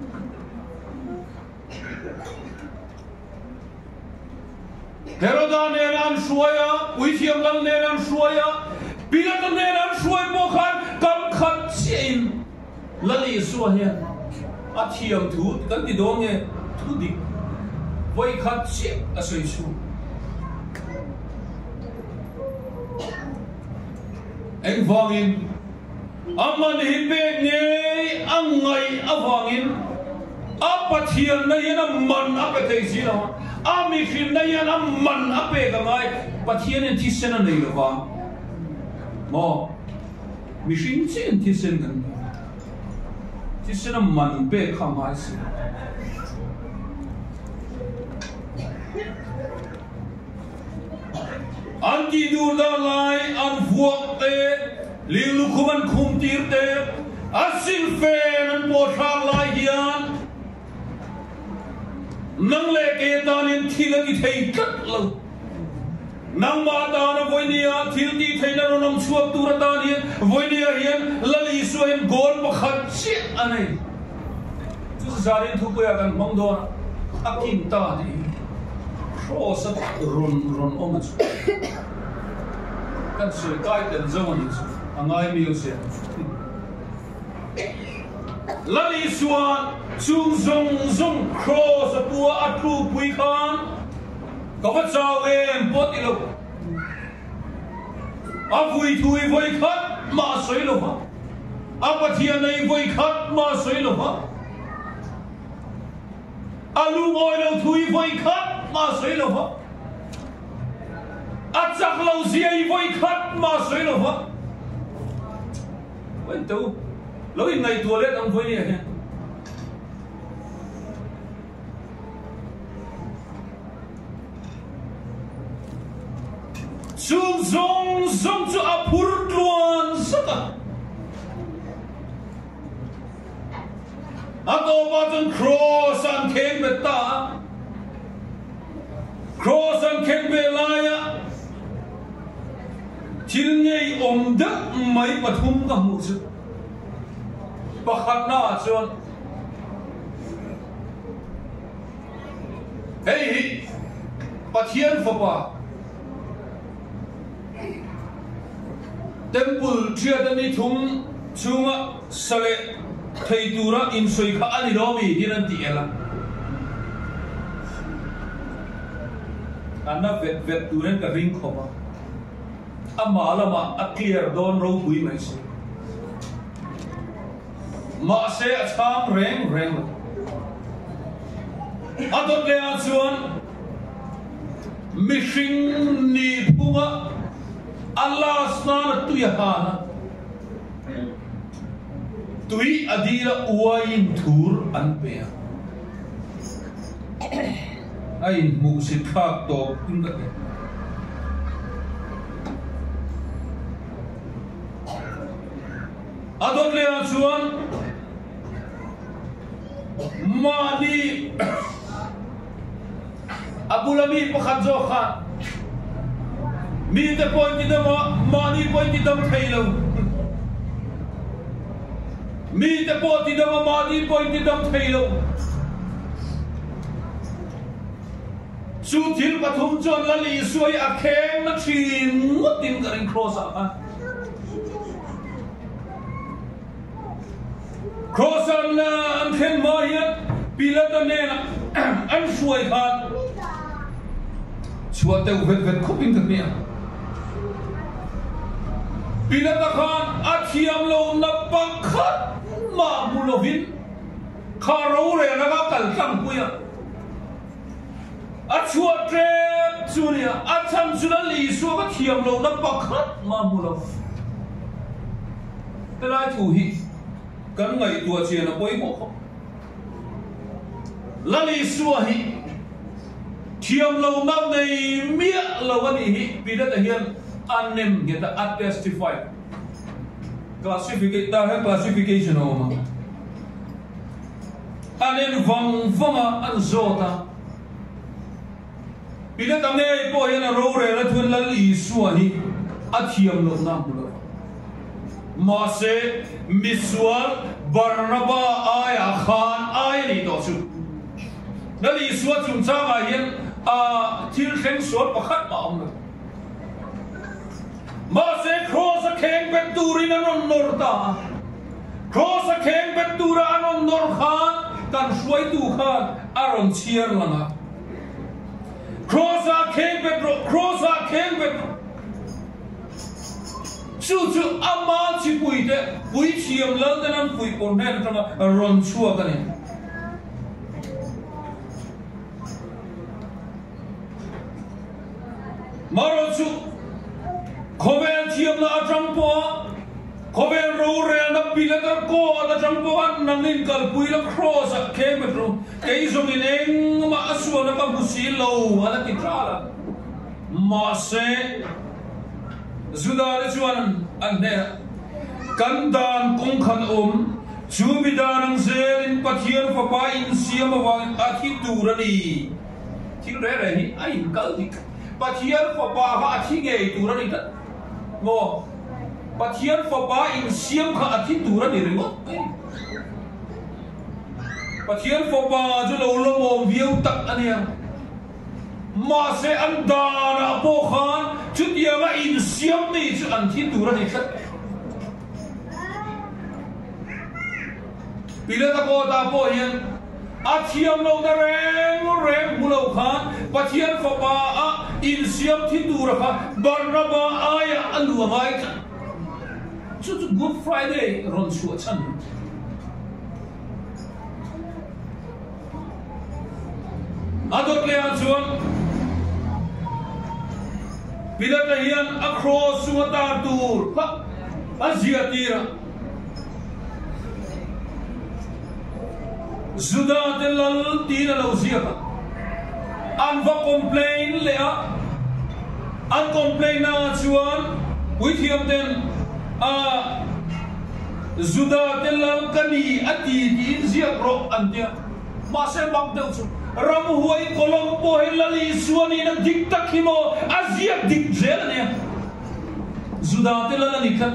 Herodan neran suaya Witiam lang neran suaya Pilat neran suaya mo khan kan khat sin lali xua hiền a thiam thu kan ti dong nghe thu dik voi khat che a soi su anh vangin aman hi pe nge angai avangin a pathian na yana man a pe thei si na a mi khin na yana man a pe ga mai pathian en ti sen na nei lo wa mo mi shin chen ti sen kan ti sen man pe kham ai si an ti dur da lai an vuak te ling lu khuman khum tir te asil fe an po thang lai hian nang le ke tanin thila ki thei kat lo nang ma ta na voinia thil ti thei na ronam chuak tur ta ni voinia hian lali su hen gol pa khat chi anei chu zarin thu ko ya kan mong do akin ta ni cross run om chu kan sui kai ten zong ni angai mi se lali suan chung zong cross apua atlu pui khan có vật sao em bớt đi đâu à vui thui vui khát mà sấy đâu hả à bát thiên này vui khát mà sấy đâu hả à lu ngồi đâu thui vui khát mà sấy đâu hả à chắc lâu gì vui khát mà sấy đâu hả vậy đâu lối ngày tua lết ông vui nè chung zong chu apur tluan saka ato batan cross an keng beta cross an keng belaya til ngei om de mai pathum ka mu chu pakhat na chuan hey pathian fopa temple chia ni thum chunga sale thei tura in soi kha ani ro mi dinan ti ela anna vet turen ka ring khoma amalama a clear don ro hui mai se ma se acham reng adot le achuan mishing ni punga Allah sna tu ya hana tui adira uain thur an pe ai mu sit khak to in da adot le achuan mani abulami pakhat zo kha mi te point da mani point da thailo mi te point da mani point da thailo su thil pathum chon la li suai a kheng na thin mutin karin cross a cross an khen ma hian pilata ne an suai khan chuate vet khopin ka nia pilata khan athiam lo na pakhat ma mulovin kharo re na ka kal tang puya achua tre chunia acham chuna li su ka thiam lo na pakhat ma mulov tela chu hi kan ngai tua chian a poi mo lali su hi thiam lo na nei mia lo ani hi pilata hian annem get at testify classification oma anen vanga an zota pilata ne po hian ro re la thun la li suani athiam lo na mulo ma se miswal barnaba aya khan ai ni to su na li suwa chung cha ma hian thil khen suat pakhat ma om ma se cross a keng benturin anon norta cross a keng bentura anon nor khan kan suai tu khan aron chiar langa cross a keng chu ama chi puite pui chiam lal tanan pui pornen tanga ron chua kani maro chu khoben chiam na atrampo khoben ro re na pilata ko na atrampo an nangin kal pui la cross a kemetro ei zong in eng ma asua na ka busi lo ala kitrala ma se zudale chuan an ne kandan kong khan chu bidanang zelin pathian fa pa in siam wa athi turani thil re re hi ai kal dik pathian fa pa ha athi nge turani ta mo pathian fa pa in siam kha athi turani ringo pathian fa pa ju lo lo mom viu tak ania ma se an dana po khan chutia ma in siam ni chu an thi turani khat pilata ko ta po hian athiam lo da reng mulo khan pathian fa pa a in siam thi tur kha barnaba aya alu ngai chu good friday ron chu chan adot le an chuan pilata hian across suata tur pa aziatira zuda delal tina lo zia an va complain le an complain na chuan with him then zuda delal kani ati din zia ro antia ma se bak de chu ram huai kolom po helali suani na dik takhimo azia dik zel ne zuda delal ni khan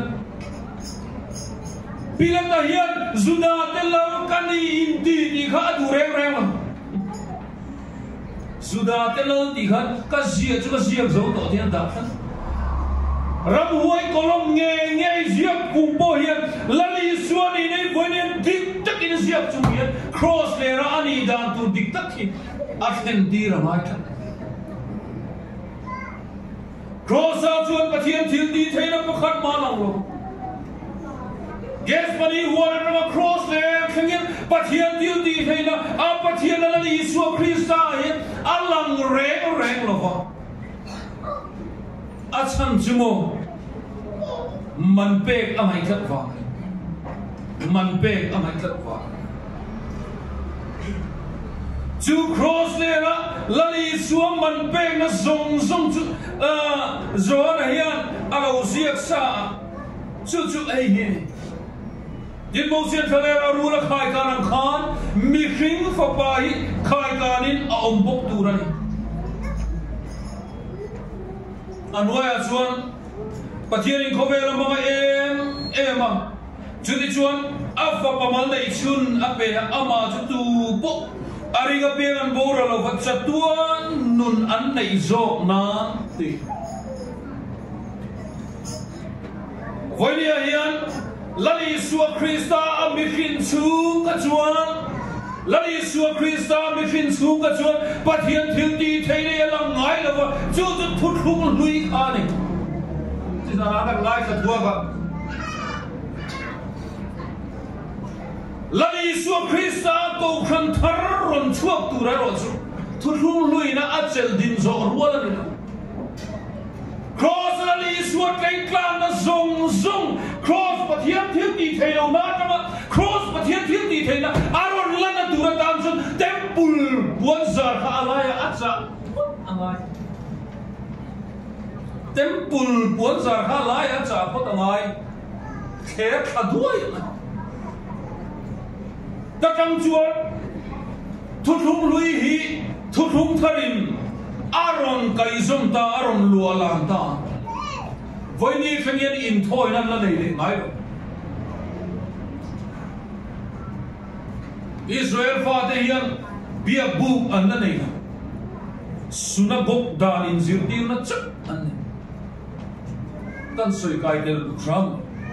pilata hian zuda delal kani indi ni kha du reng zuda delal di khan ka zia chu ka zia zo to tian da ram huai kolom nge zia kum po hian lali suani nei boinen dik tak in zia chu hian cross le ra ani dan tu dik tak hi athen di ra ma tha cross out chuan pathian thil ti theina pakhat ma lang lo gas pani huan ram cross le khangin pathian thil ti theina a pathian la Yesu Krista hi alang reng lo wa a chan chumo man pek amai khat wa man pek amai khat wa chu cross le na lali suam man pe na zong chu zo na hian alo ziak sa chu ai hi din mo sian thale ra ru la khai kan khan mi khing fa pa hi khai kanin a om bok tu rani anwaya chuan pathian in khovel ma em chu ti chuan afa pamal nei chun ape ama chu tu po Ariga pengan bora lo vat satuan nun an nei zo na ti. Voilia hian lali Yesu Krista amikin chu ka chuan lali Yesu Krista amikin chu ka chuan pathian thil ti theile lang ngai lo chu chu thut khung lui kha ni. Ti na na lai ka thua ka lali Yesu Krista ko khan thar ron chuak tu ra ro chu thulung lui na achel din zo ruala ni cross lali Yesu kai klan na zong cross pathian thil ti theilo na ma cross pathian thil ti theina aron lan na tu ra tam chu temple buan zar kha alaya acha angai temple buan zar kha alaya acha pot angai khe khaduai ta kam chuan thuthum lui hi thuthum tharin aron kai zom ta aron lualan ta voini khangien in thoi nan la nei le ngai lo Israel fa te hian bia buk an na nei sunagok dan in zirti na chak an kan soi kai del ram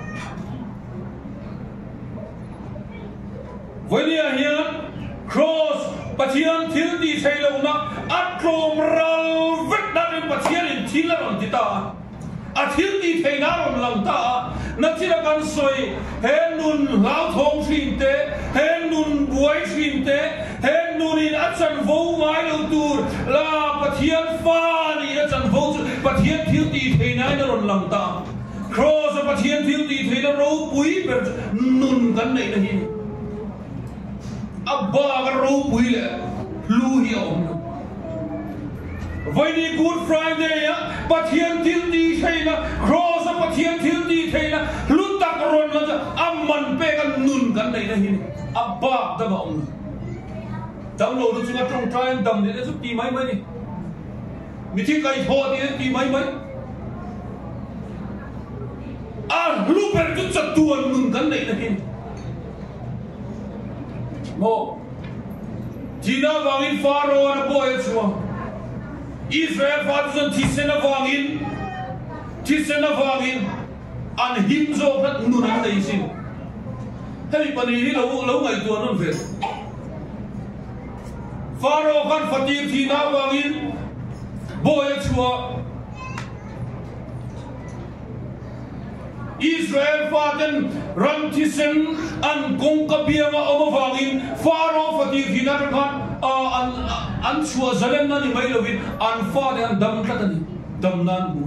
voini hian cross pathian thil ti thailo na atrom ral vet na rin pathian in thila ron ti ta a thil ti thaina ron lang ta na thila kan soi he nun lau thong thin te he nun buai thin te he nun in achan vo ngai lo tur la pathian fa ni achan vo pathian thil ti thaina na ron lang ta cross pathian thil ti thaina ro pui ber nun kan nei na hin abba ka ro pui le lu hi om voini Good Friday ya pathian thil ti thaina cross pathian thil ti thaina lu tak ron la amman pe kan nun kan nei na hin abba da ma om dam lo lu chunga trong trai dam de su ti mai mai ni mi thi kai tho ti mai mai a lu per tu chatuan nun kan nei na hin mo Tina wangin faro na boy chua Israel fatson tisena wangin an himzo phat nunan dei sin hei pani hi lo ngai tu non ve faro kan fati Tina wangin boy chua Israel faten ram tisen an gong kapianga omawangin faro fati hinat kan an chua zalem na ni mai lovin an fade an dam khatani dam nan bu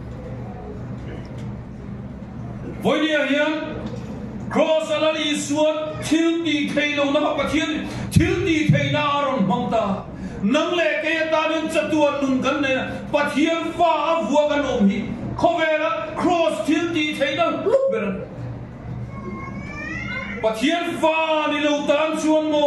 voini hian cross alali suat thil ti thailo na pathian thil ti thaina aron mangta nang le ke ta nin chatuan nun kan ne pathian fa avua kan om hi Kovela cross thil ti thaina lukber pathian fa ni lo tan chuan mo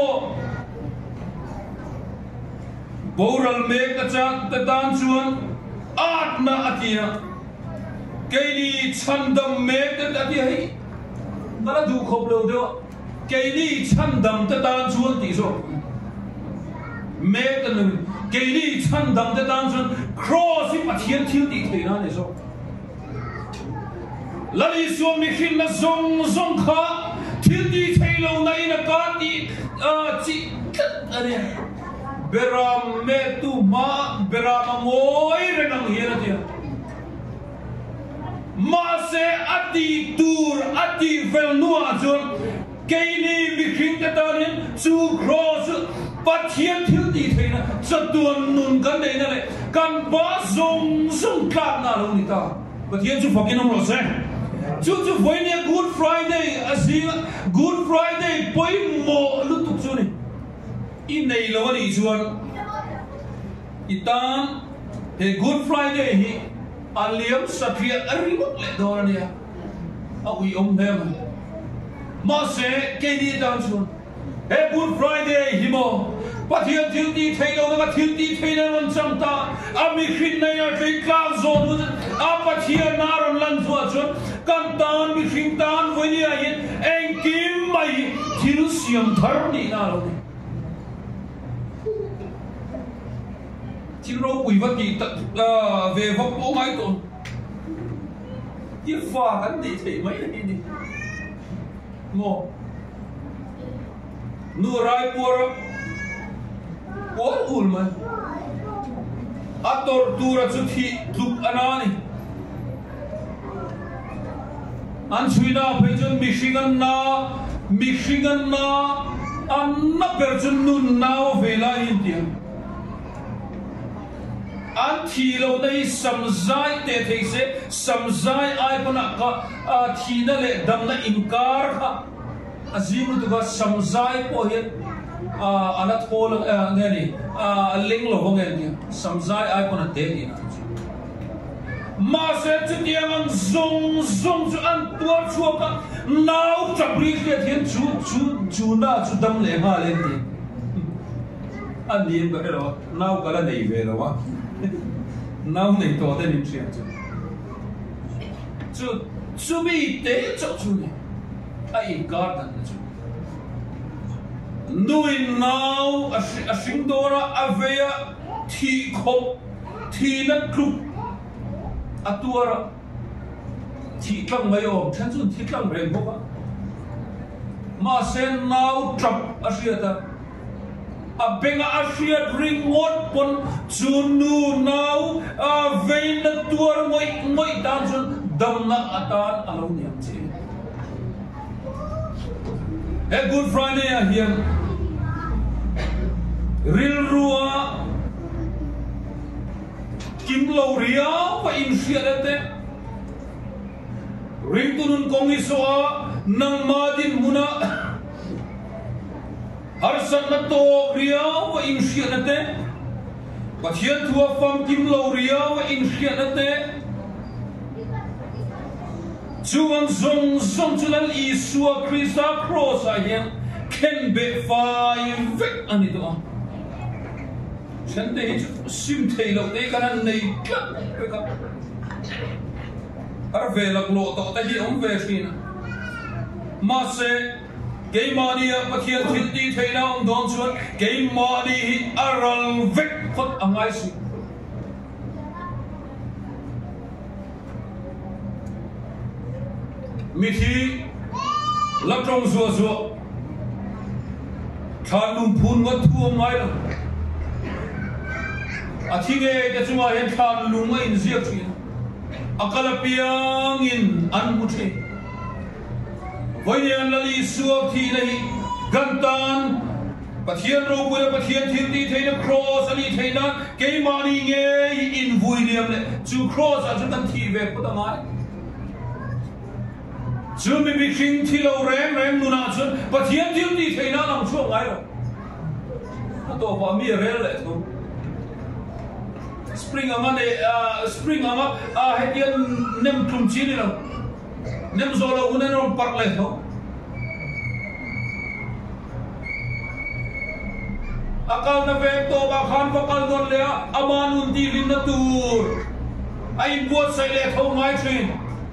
boral mek ta chan ta tan chuan at na atia keini chandam mek ta atia hi kala du khop lo do keini chandam ta tan chuan ti so mek ta keini chandam ta tan chuan cross hi pathian thil ti thaina ne so lali suam ni khin na zong kha thil ti thailo na ina ka ti chi ane beram me tu ma beram ngoi renang hira dia mà sẽ ati tur ati vel nua chuan cái này bị khinh cái ta nên chú cross bắt thiên thiếu đi thế na cho tuần nun cái này này căn bá zong zong cắt na luôn đi ta bắt thiên chú phật nó rồi xem chú với nhà Good Friday asi Good Friday bôi mồ lúc tục chú này in này là cái gì chuan itan the Good Friday hi aliam sakria aribut le dor nia awi hem mà sẽ cái đi đang xuống, hey Good Friday hi mo, bắt hiện thiếu đi thấy đâu mà thiếu đi thấy đâu lần trong ta, ami khinh này là cái cao zone luôn, bắt hiện na rồi lần xuống, căn tan bị khinh tan với như vậy, anh kim mày thiếu xiêm thở đi na rồi, thiếu đâu quỷ vật gì về vật bố ngay tồn, cái pha hắn đi thấy mấy cái gì mo nu rai por ulma a tortura chu thi tluk anani an chuina phaichon mishingan na anna perchun nun nao vela india an thi lo dai samzai te theise samzai ai pana ka thi na le dam na inkar kha azim tu ka samzai po he anat pol ngani ling lo ngen ni samzai ai pana te ni ma se chu tiang zong chu an tuar chu ka nau chabri ke thien chu na chu dam le ha le ti an lim ka ro nau kala nei ve lo wa nau nei to te nim sia chu bi te chu ni ai garden chu nui nau a singdora avea thi khop thi na kluk atuara thi tlang mai om than chu thi tlang reng boka ma sen nau trap asiata a benga asiat ringot pon chunu nau a vein na tuar moi dan chun dam na atan alo niam che a Good Friday a hian ril ruwa kim lo ria wa in siate ring tunun kongi soa nang madin muna harsan na to ria wa in siate pathian thua fam kim lo ria wa in siate chuan zong chulal Isua Krista cross a hian ken be fai vek ani to chante hi sim thei lo te kan nei ka ar ve lak lo to ta hi om ve shin ma se ke mani a pathian thil ti theina om don chuan ke mani hi aral vek khot angai si mithi latrong zo thanum phun ngot thu mai lo athinge te chunga hen thanum in ziak thin akala piang in an muthe voyan lali suak thi nei gantan pathian ro pura pathian thil ti theina cross ani theina ke mani nge in vuiliam le chu cross a chu tan thi ve putamai chu mi bi khing thi lo rem nuna chun pathian thil ti theina lam chu ngai lo to pa mi rel le tu spring ama hetian nem tum chini lo nem zola unen rom par le tho akal na ve to ba khan pakal don le aman un ti lin na tur ai buat sai le tho ngai thin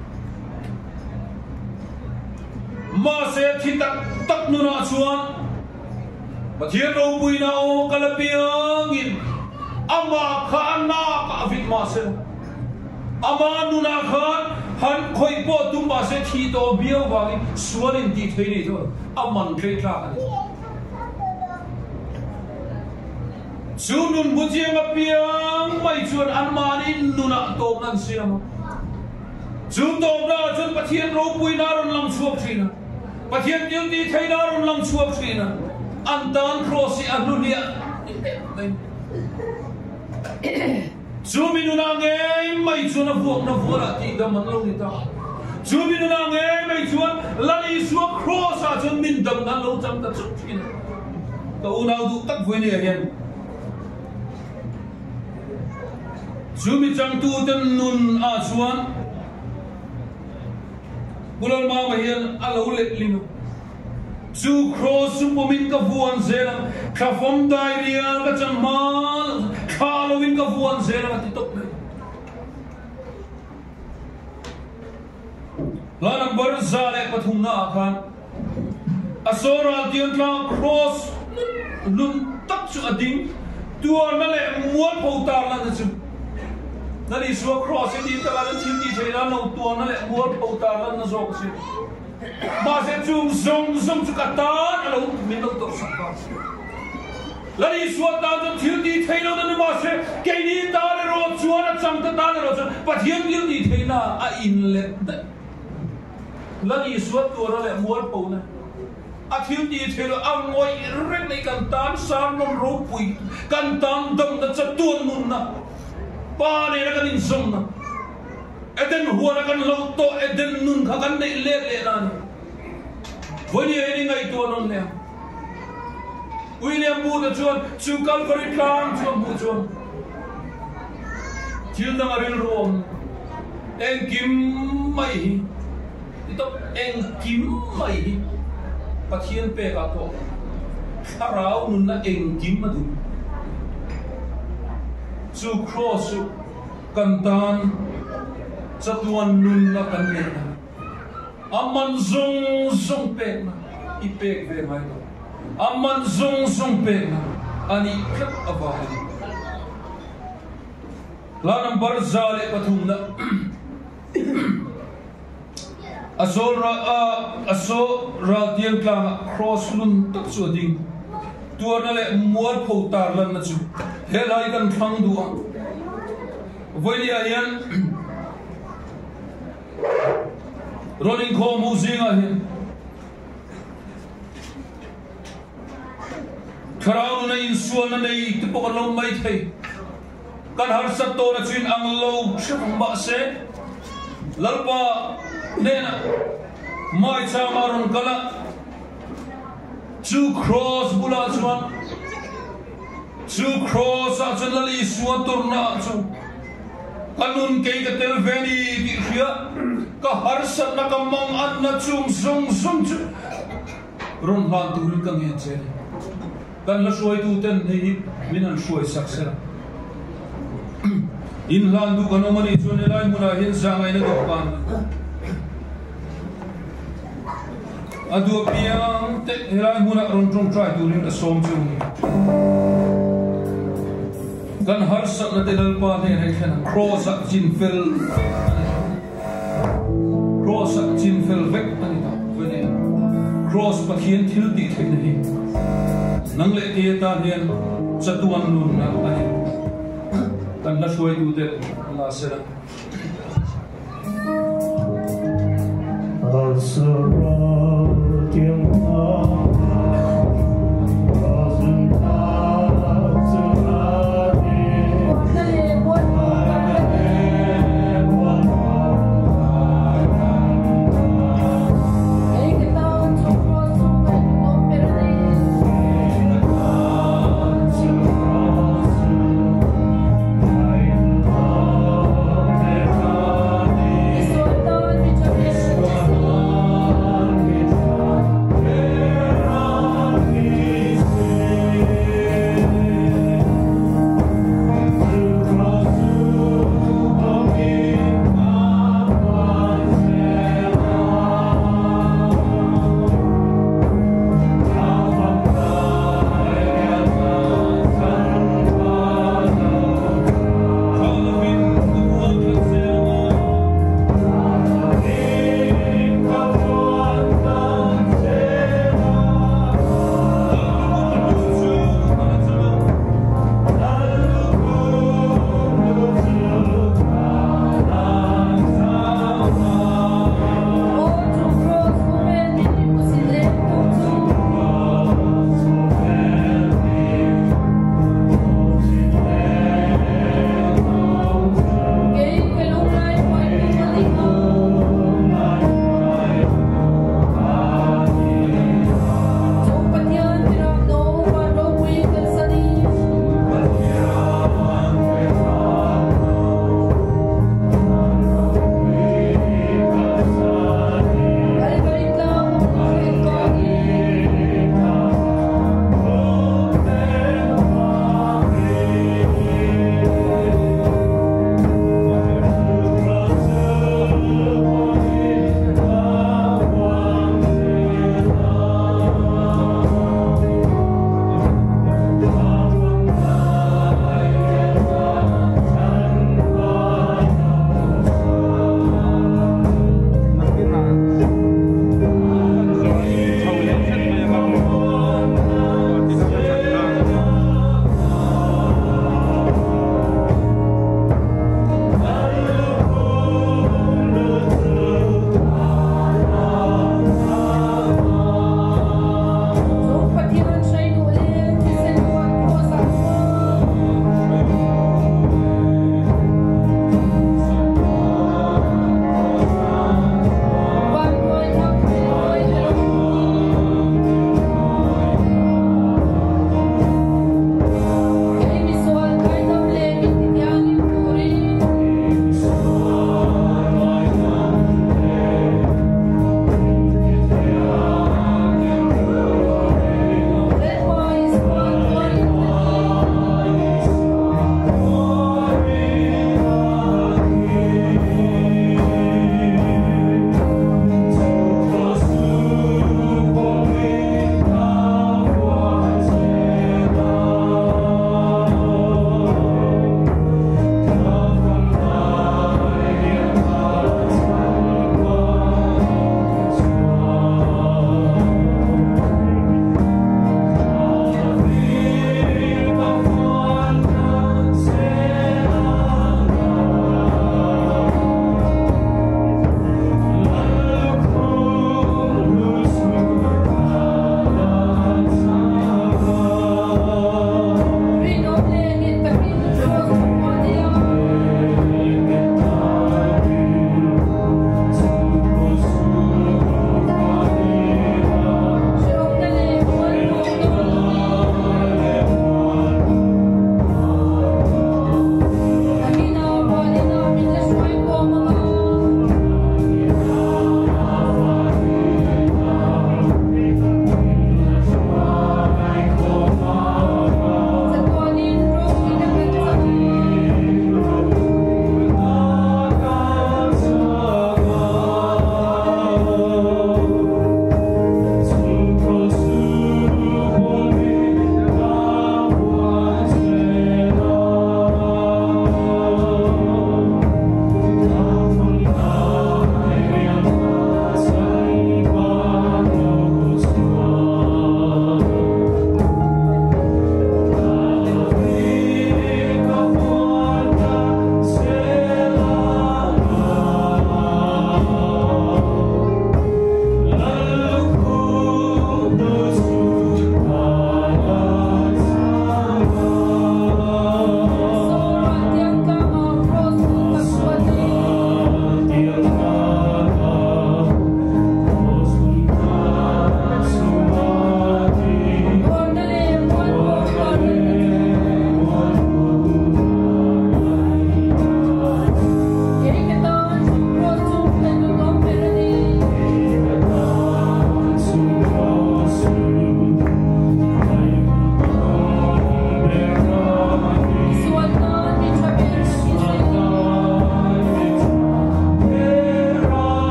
ma se thi tak nu na chuan pathian ro pui na o kalapiang in ama khan na ka vit ma se ama nu na khan han khoi po tum ba se thi to biao wa suan in ti thei ni to aman tre tla ani sunun bujiang apiang mai chuan an manin nu na to nan siam Chúng tôi đã chúng bắt thiên rô bùi nà rôn lăng chuộc trì nà bắt thiên tiêu tí thay nà rôn lăng chuộc trì nà an tàn crossi an lưu nia chú mình nà nghe mày chú nà vuộc là tí đâm ăn lâu đi ta chú mình nà nghe mày chú là đi xuống cross à chú mình đâm ăn lâu chăm ta chuộc trì nà tao nào đủ tắc vui nè hiện chú mình chẳng tu tên nun à chuan bulan ma hian alo let lino chu cross supomin ka vuan zela kha fom dai rial ka chang mal khalowin ka vuan zela ti tok la number zale pathum na akhan asora tian la cross lun tak chu ading tuar na le muat pautar la na chu na li suwa cross ini ta lan thim ni thela no to na le muat pautar lan na zok si ba se chung zong chu katan alo min no to sakka la li suwa ta jo thim ni thela na ma se ke ni ta le ro chuan a chang ta le ro chu pa thiam dil ni thela a in le la li suwa to na le muat pau na a thim ni thela a ngoi rek nei kan tan san nom ro pui kan tan dam da cha tuan mun na pa ne na kan in som na eden huwa na kan lo to eden nun kha kan nei le na voni ni ngai to non le William bu da chuan chu kal kori klang chuan bu chuan thil na maril rom en kim mai to en kim mai pathian pe ka to kharau nun na en kim ma du chu cross kantan chatuan nun na kanne aman zong pe na ipek ve mai to aman zong pe na ani khat avali la number zale pathum na asol ra tian klang cross nun tak chu ding tuar na le muat phautar lan na chu helai kan thang duwa voili ayan rolling kho musing a hin kharau na in suan na nei te pok lo mai thei kan har sat to na chin ang lo ba se lalpa nena mai cha maron kala two cross bula chuan two cross a chun lali suan turna chu kanun ke ka tel veni ti khia ka har sat na ka mang an na chung zong chu ron han tu ri kang he che kan la suai tu ten nei min an suai saksera in lan du kanomani chun elai muna hin sangai na dokan adu piang te helai muna ron trong try tu rin asom chu kan har sat na te dal pa ne hai khan cross at chin fel vek ani ta vene cross pathian thil ti thei na hi nang le te ta hian chatuan nun na ai kan la suai tu te la sera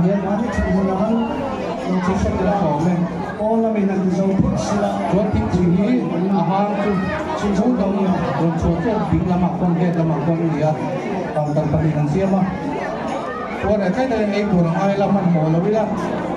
hiền anh chỉ muốn là anh chỉ sẽ được khổ mình ô là mình làm giàu thích sila chuột thích chỉ nghĩ hàng chung chung đồng đồng chuột cho bình làm con cái làm con gì à đồng đồng đồng mình xem mà chuột này cái này em của ai làm ăn mỏ là biết à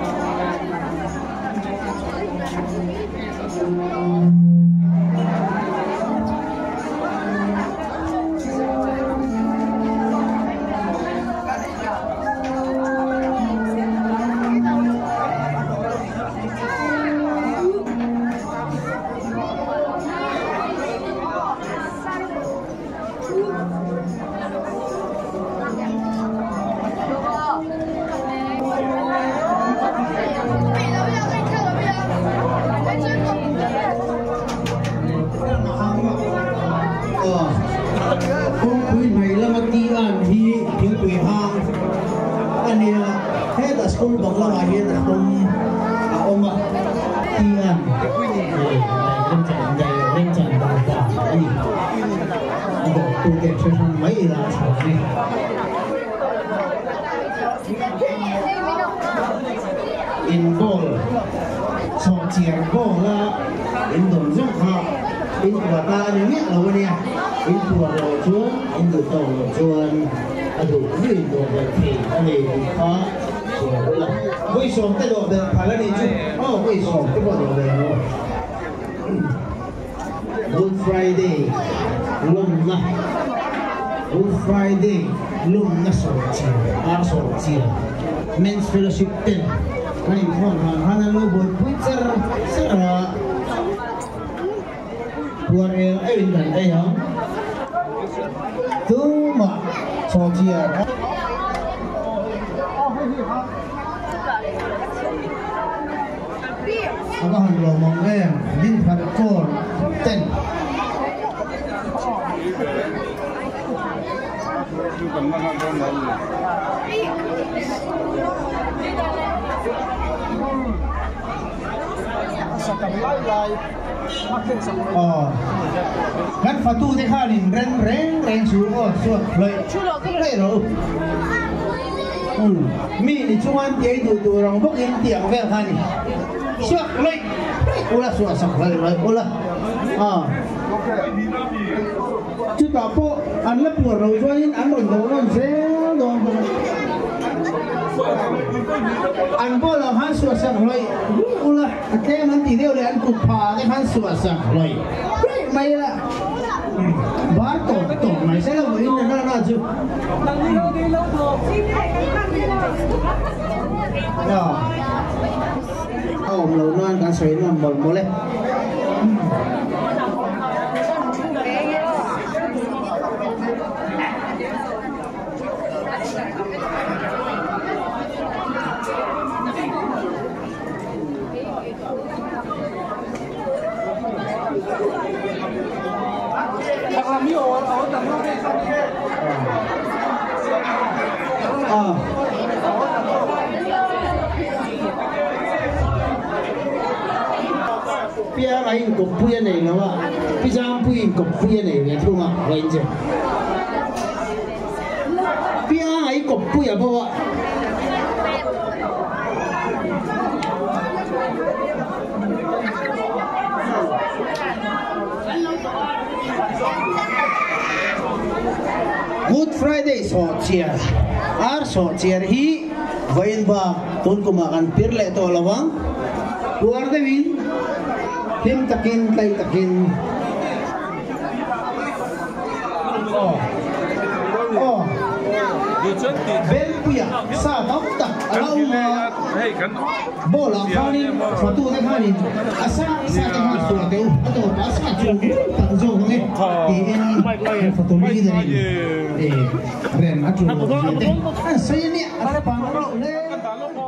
school bangla mahir tum oma tian ren chan da ani ado tu ke session mai la chhi in ball so chiar ball la in dom jong kha in bata ni mi lo nia in tua lo chuan in du to lo chuan ado ni do ba thi ani kha quay xuống cái độ được phải là đi chứ quay xuống cái bộ độ được Good Friday luôn là Good Friday luôn là sổ chiều Men's Fellowship 10 anh không hàng hàng lâu buổi cuối sẽ là buổi ấy bên cạnh đây không cứ mà sổ chiều ako hanglo mong em din hardcore 10 kan fatu te khalin reng su suat lei ro mi ni chuan ye du rong bok in tiang ve khani suat lei ula suat sak lei ula chu ta po an la pu ro chuan an ron do ron se do an po la han suat sak lei ula ke man ti deu le an ku pha ke han suat sak lei mai la bar to mai se la voi na chu ông lâu non cá sấu nằm bồn bồn lên Pia ai cục pia này nó à, pia giang pia cục pia này nghe thua mà, vậy chứ? Pia ai cục pia bao à? Good Friday so cheer hi vain ba tun kumakan pirle to lawang luar dewin tim takin tay takin bel puya sa tóc tak alau bola khanin fatu te khanin asa sa te khan su te ato asa chu tak zo nge ti en fatu li de ren atu te sa ni apa pa le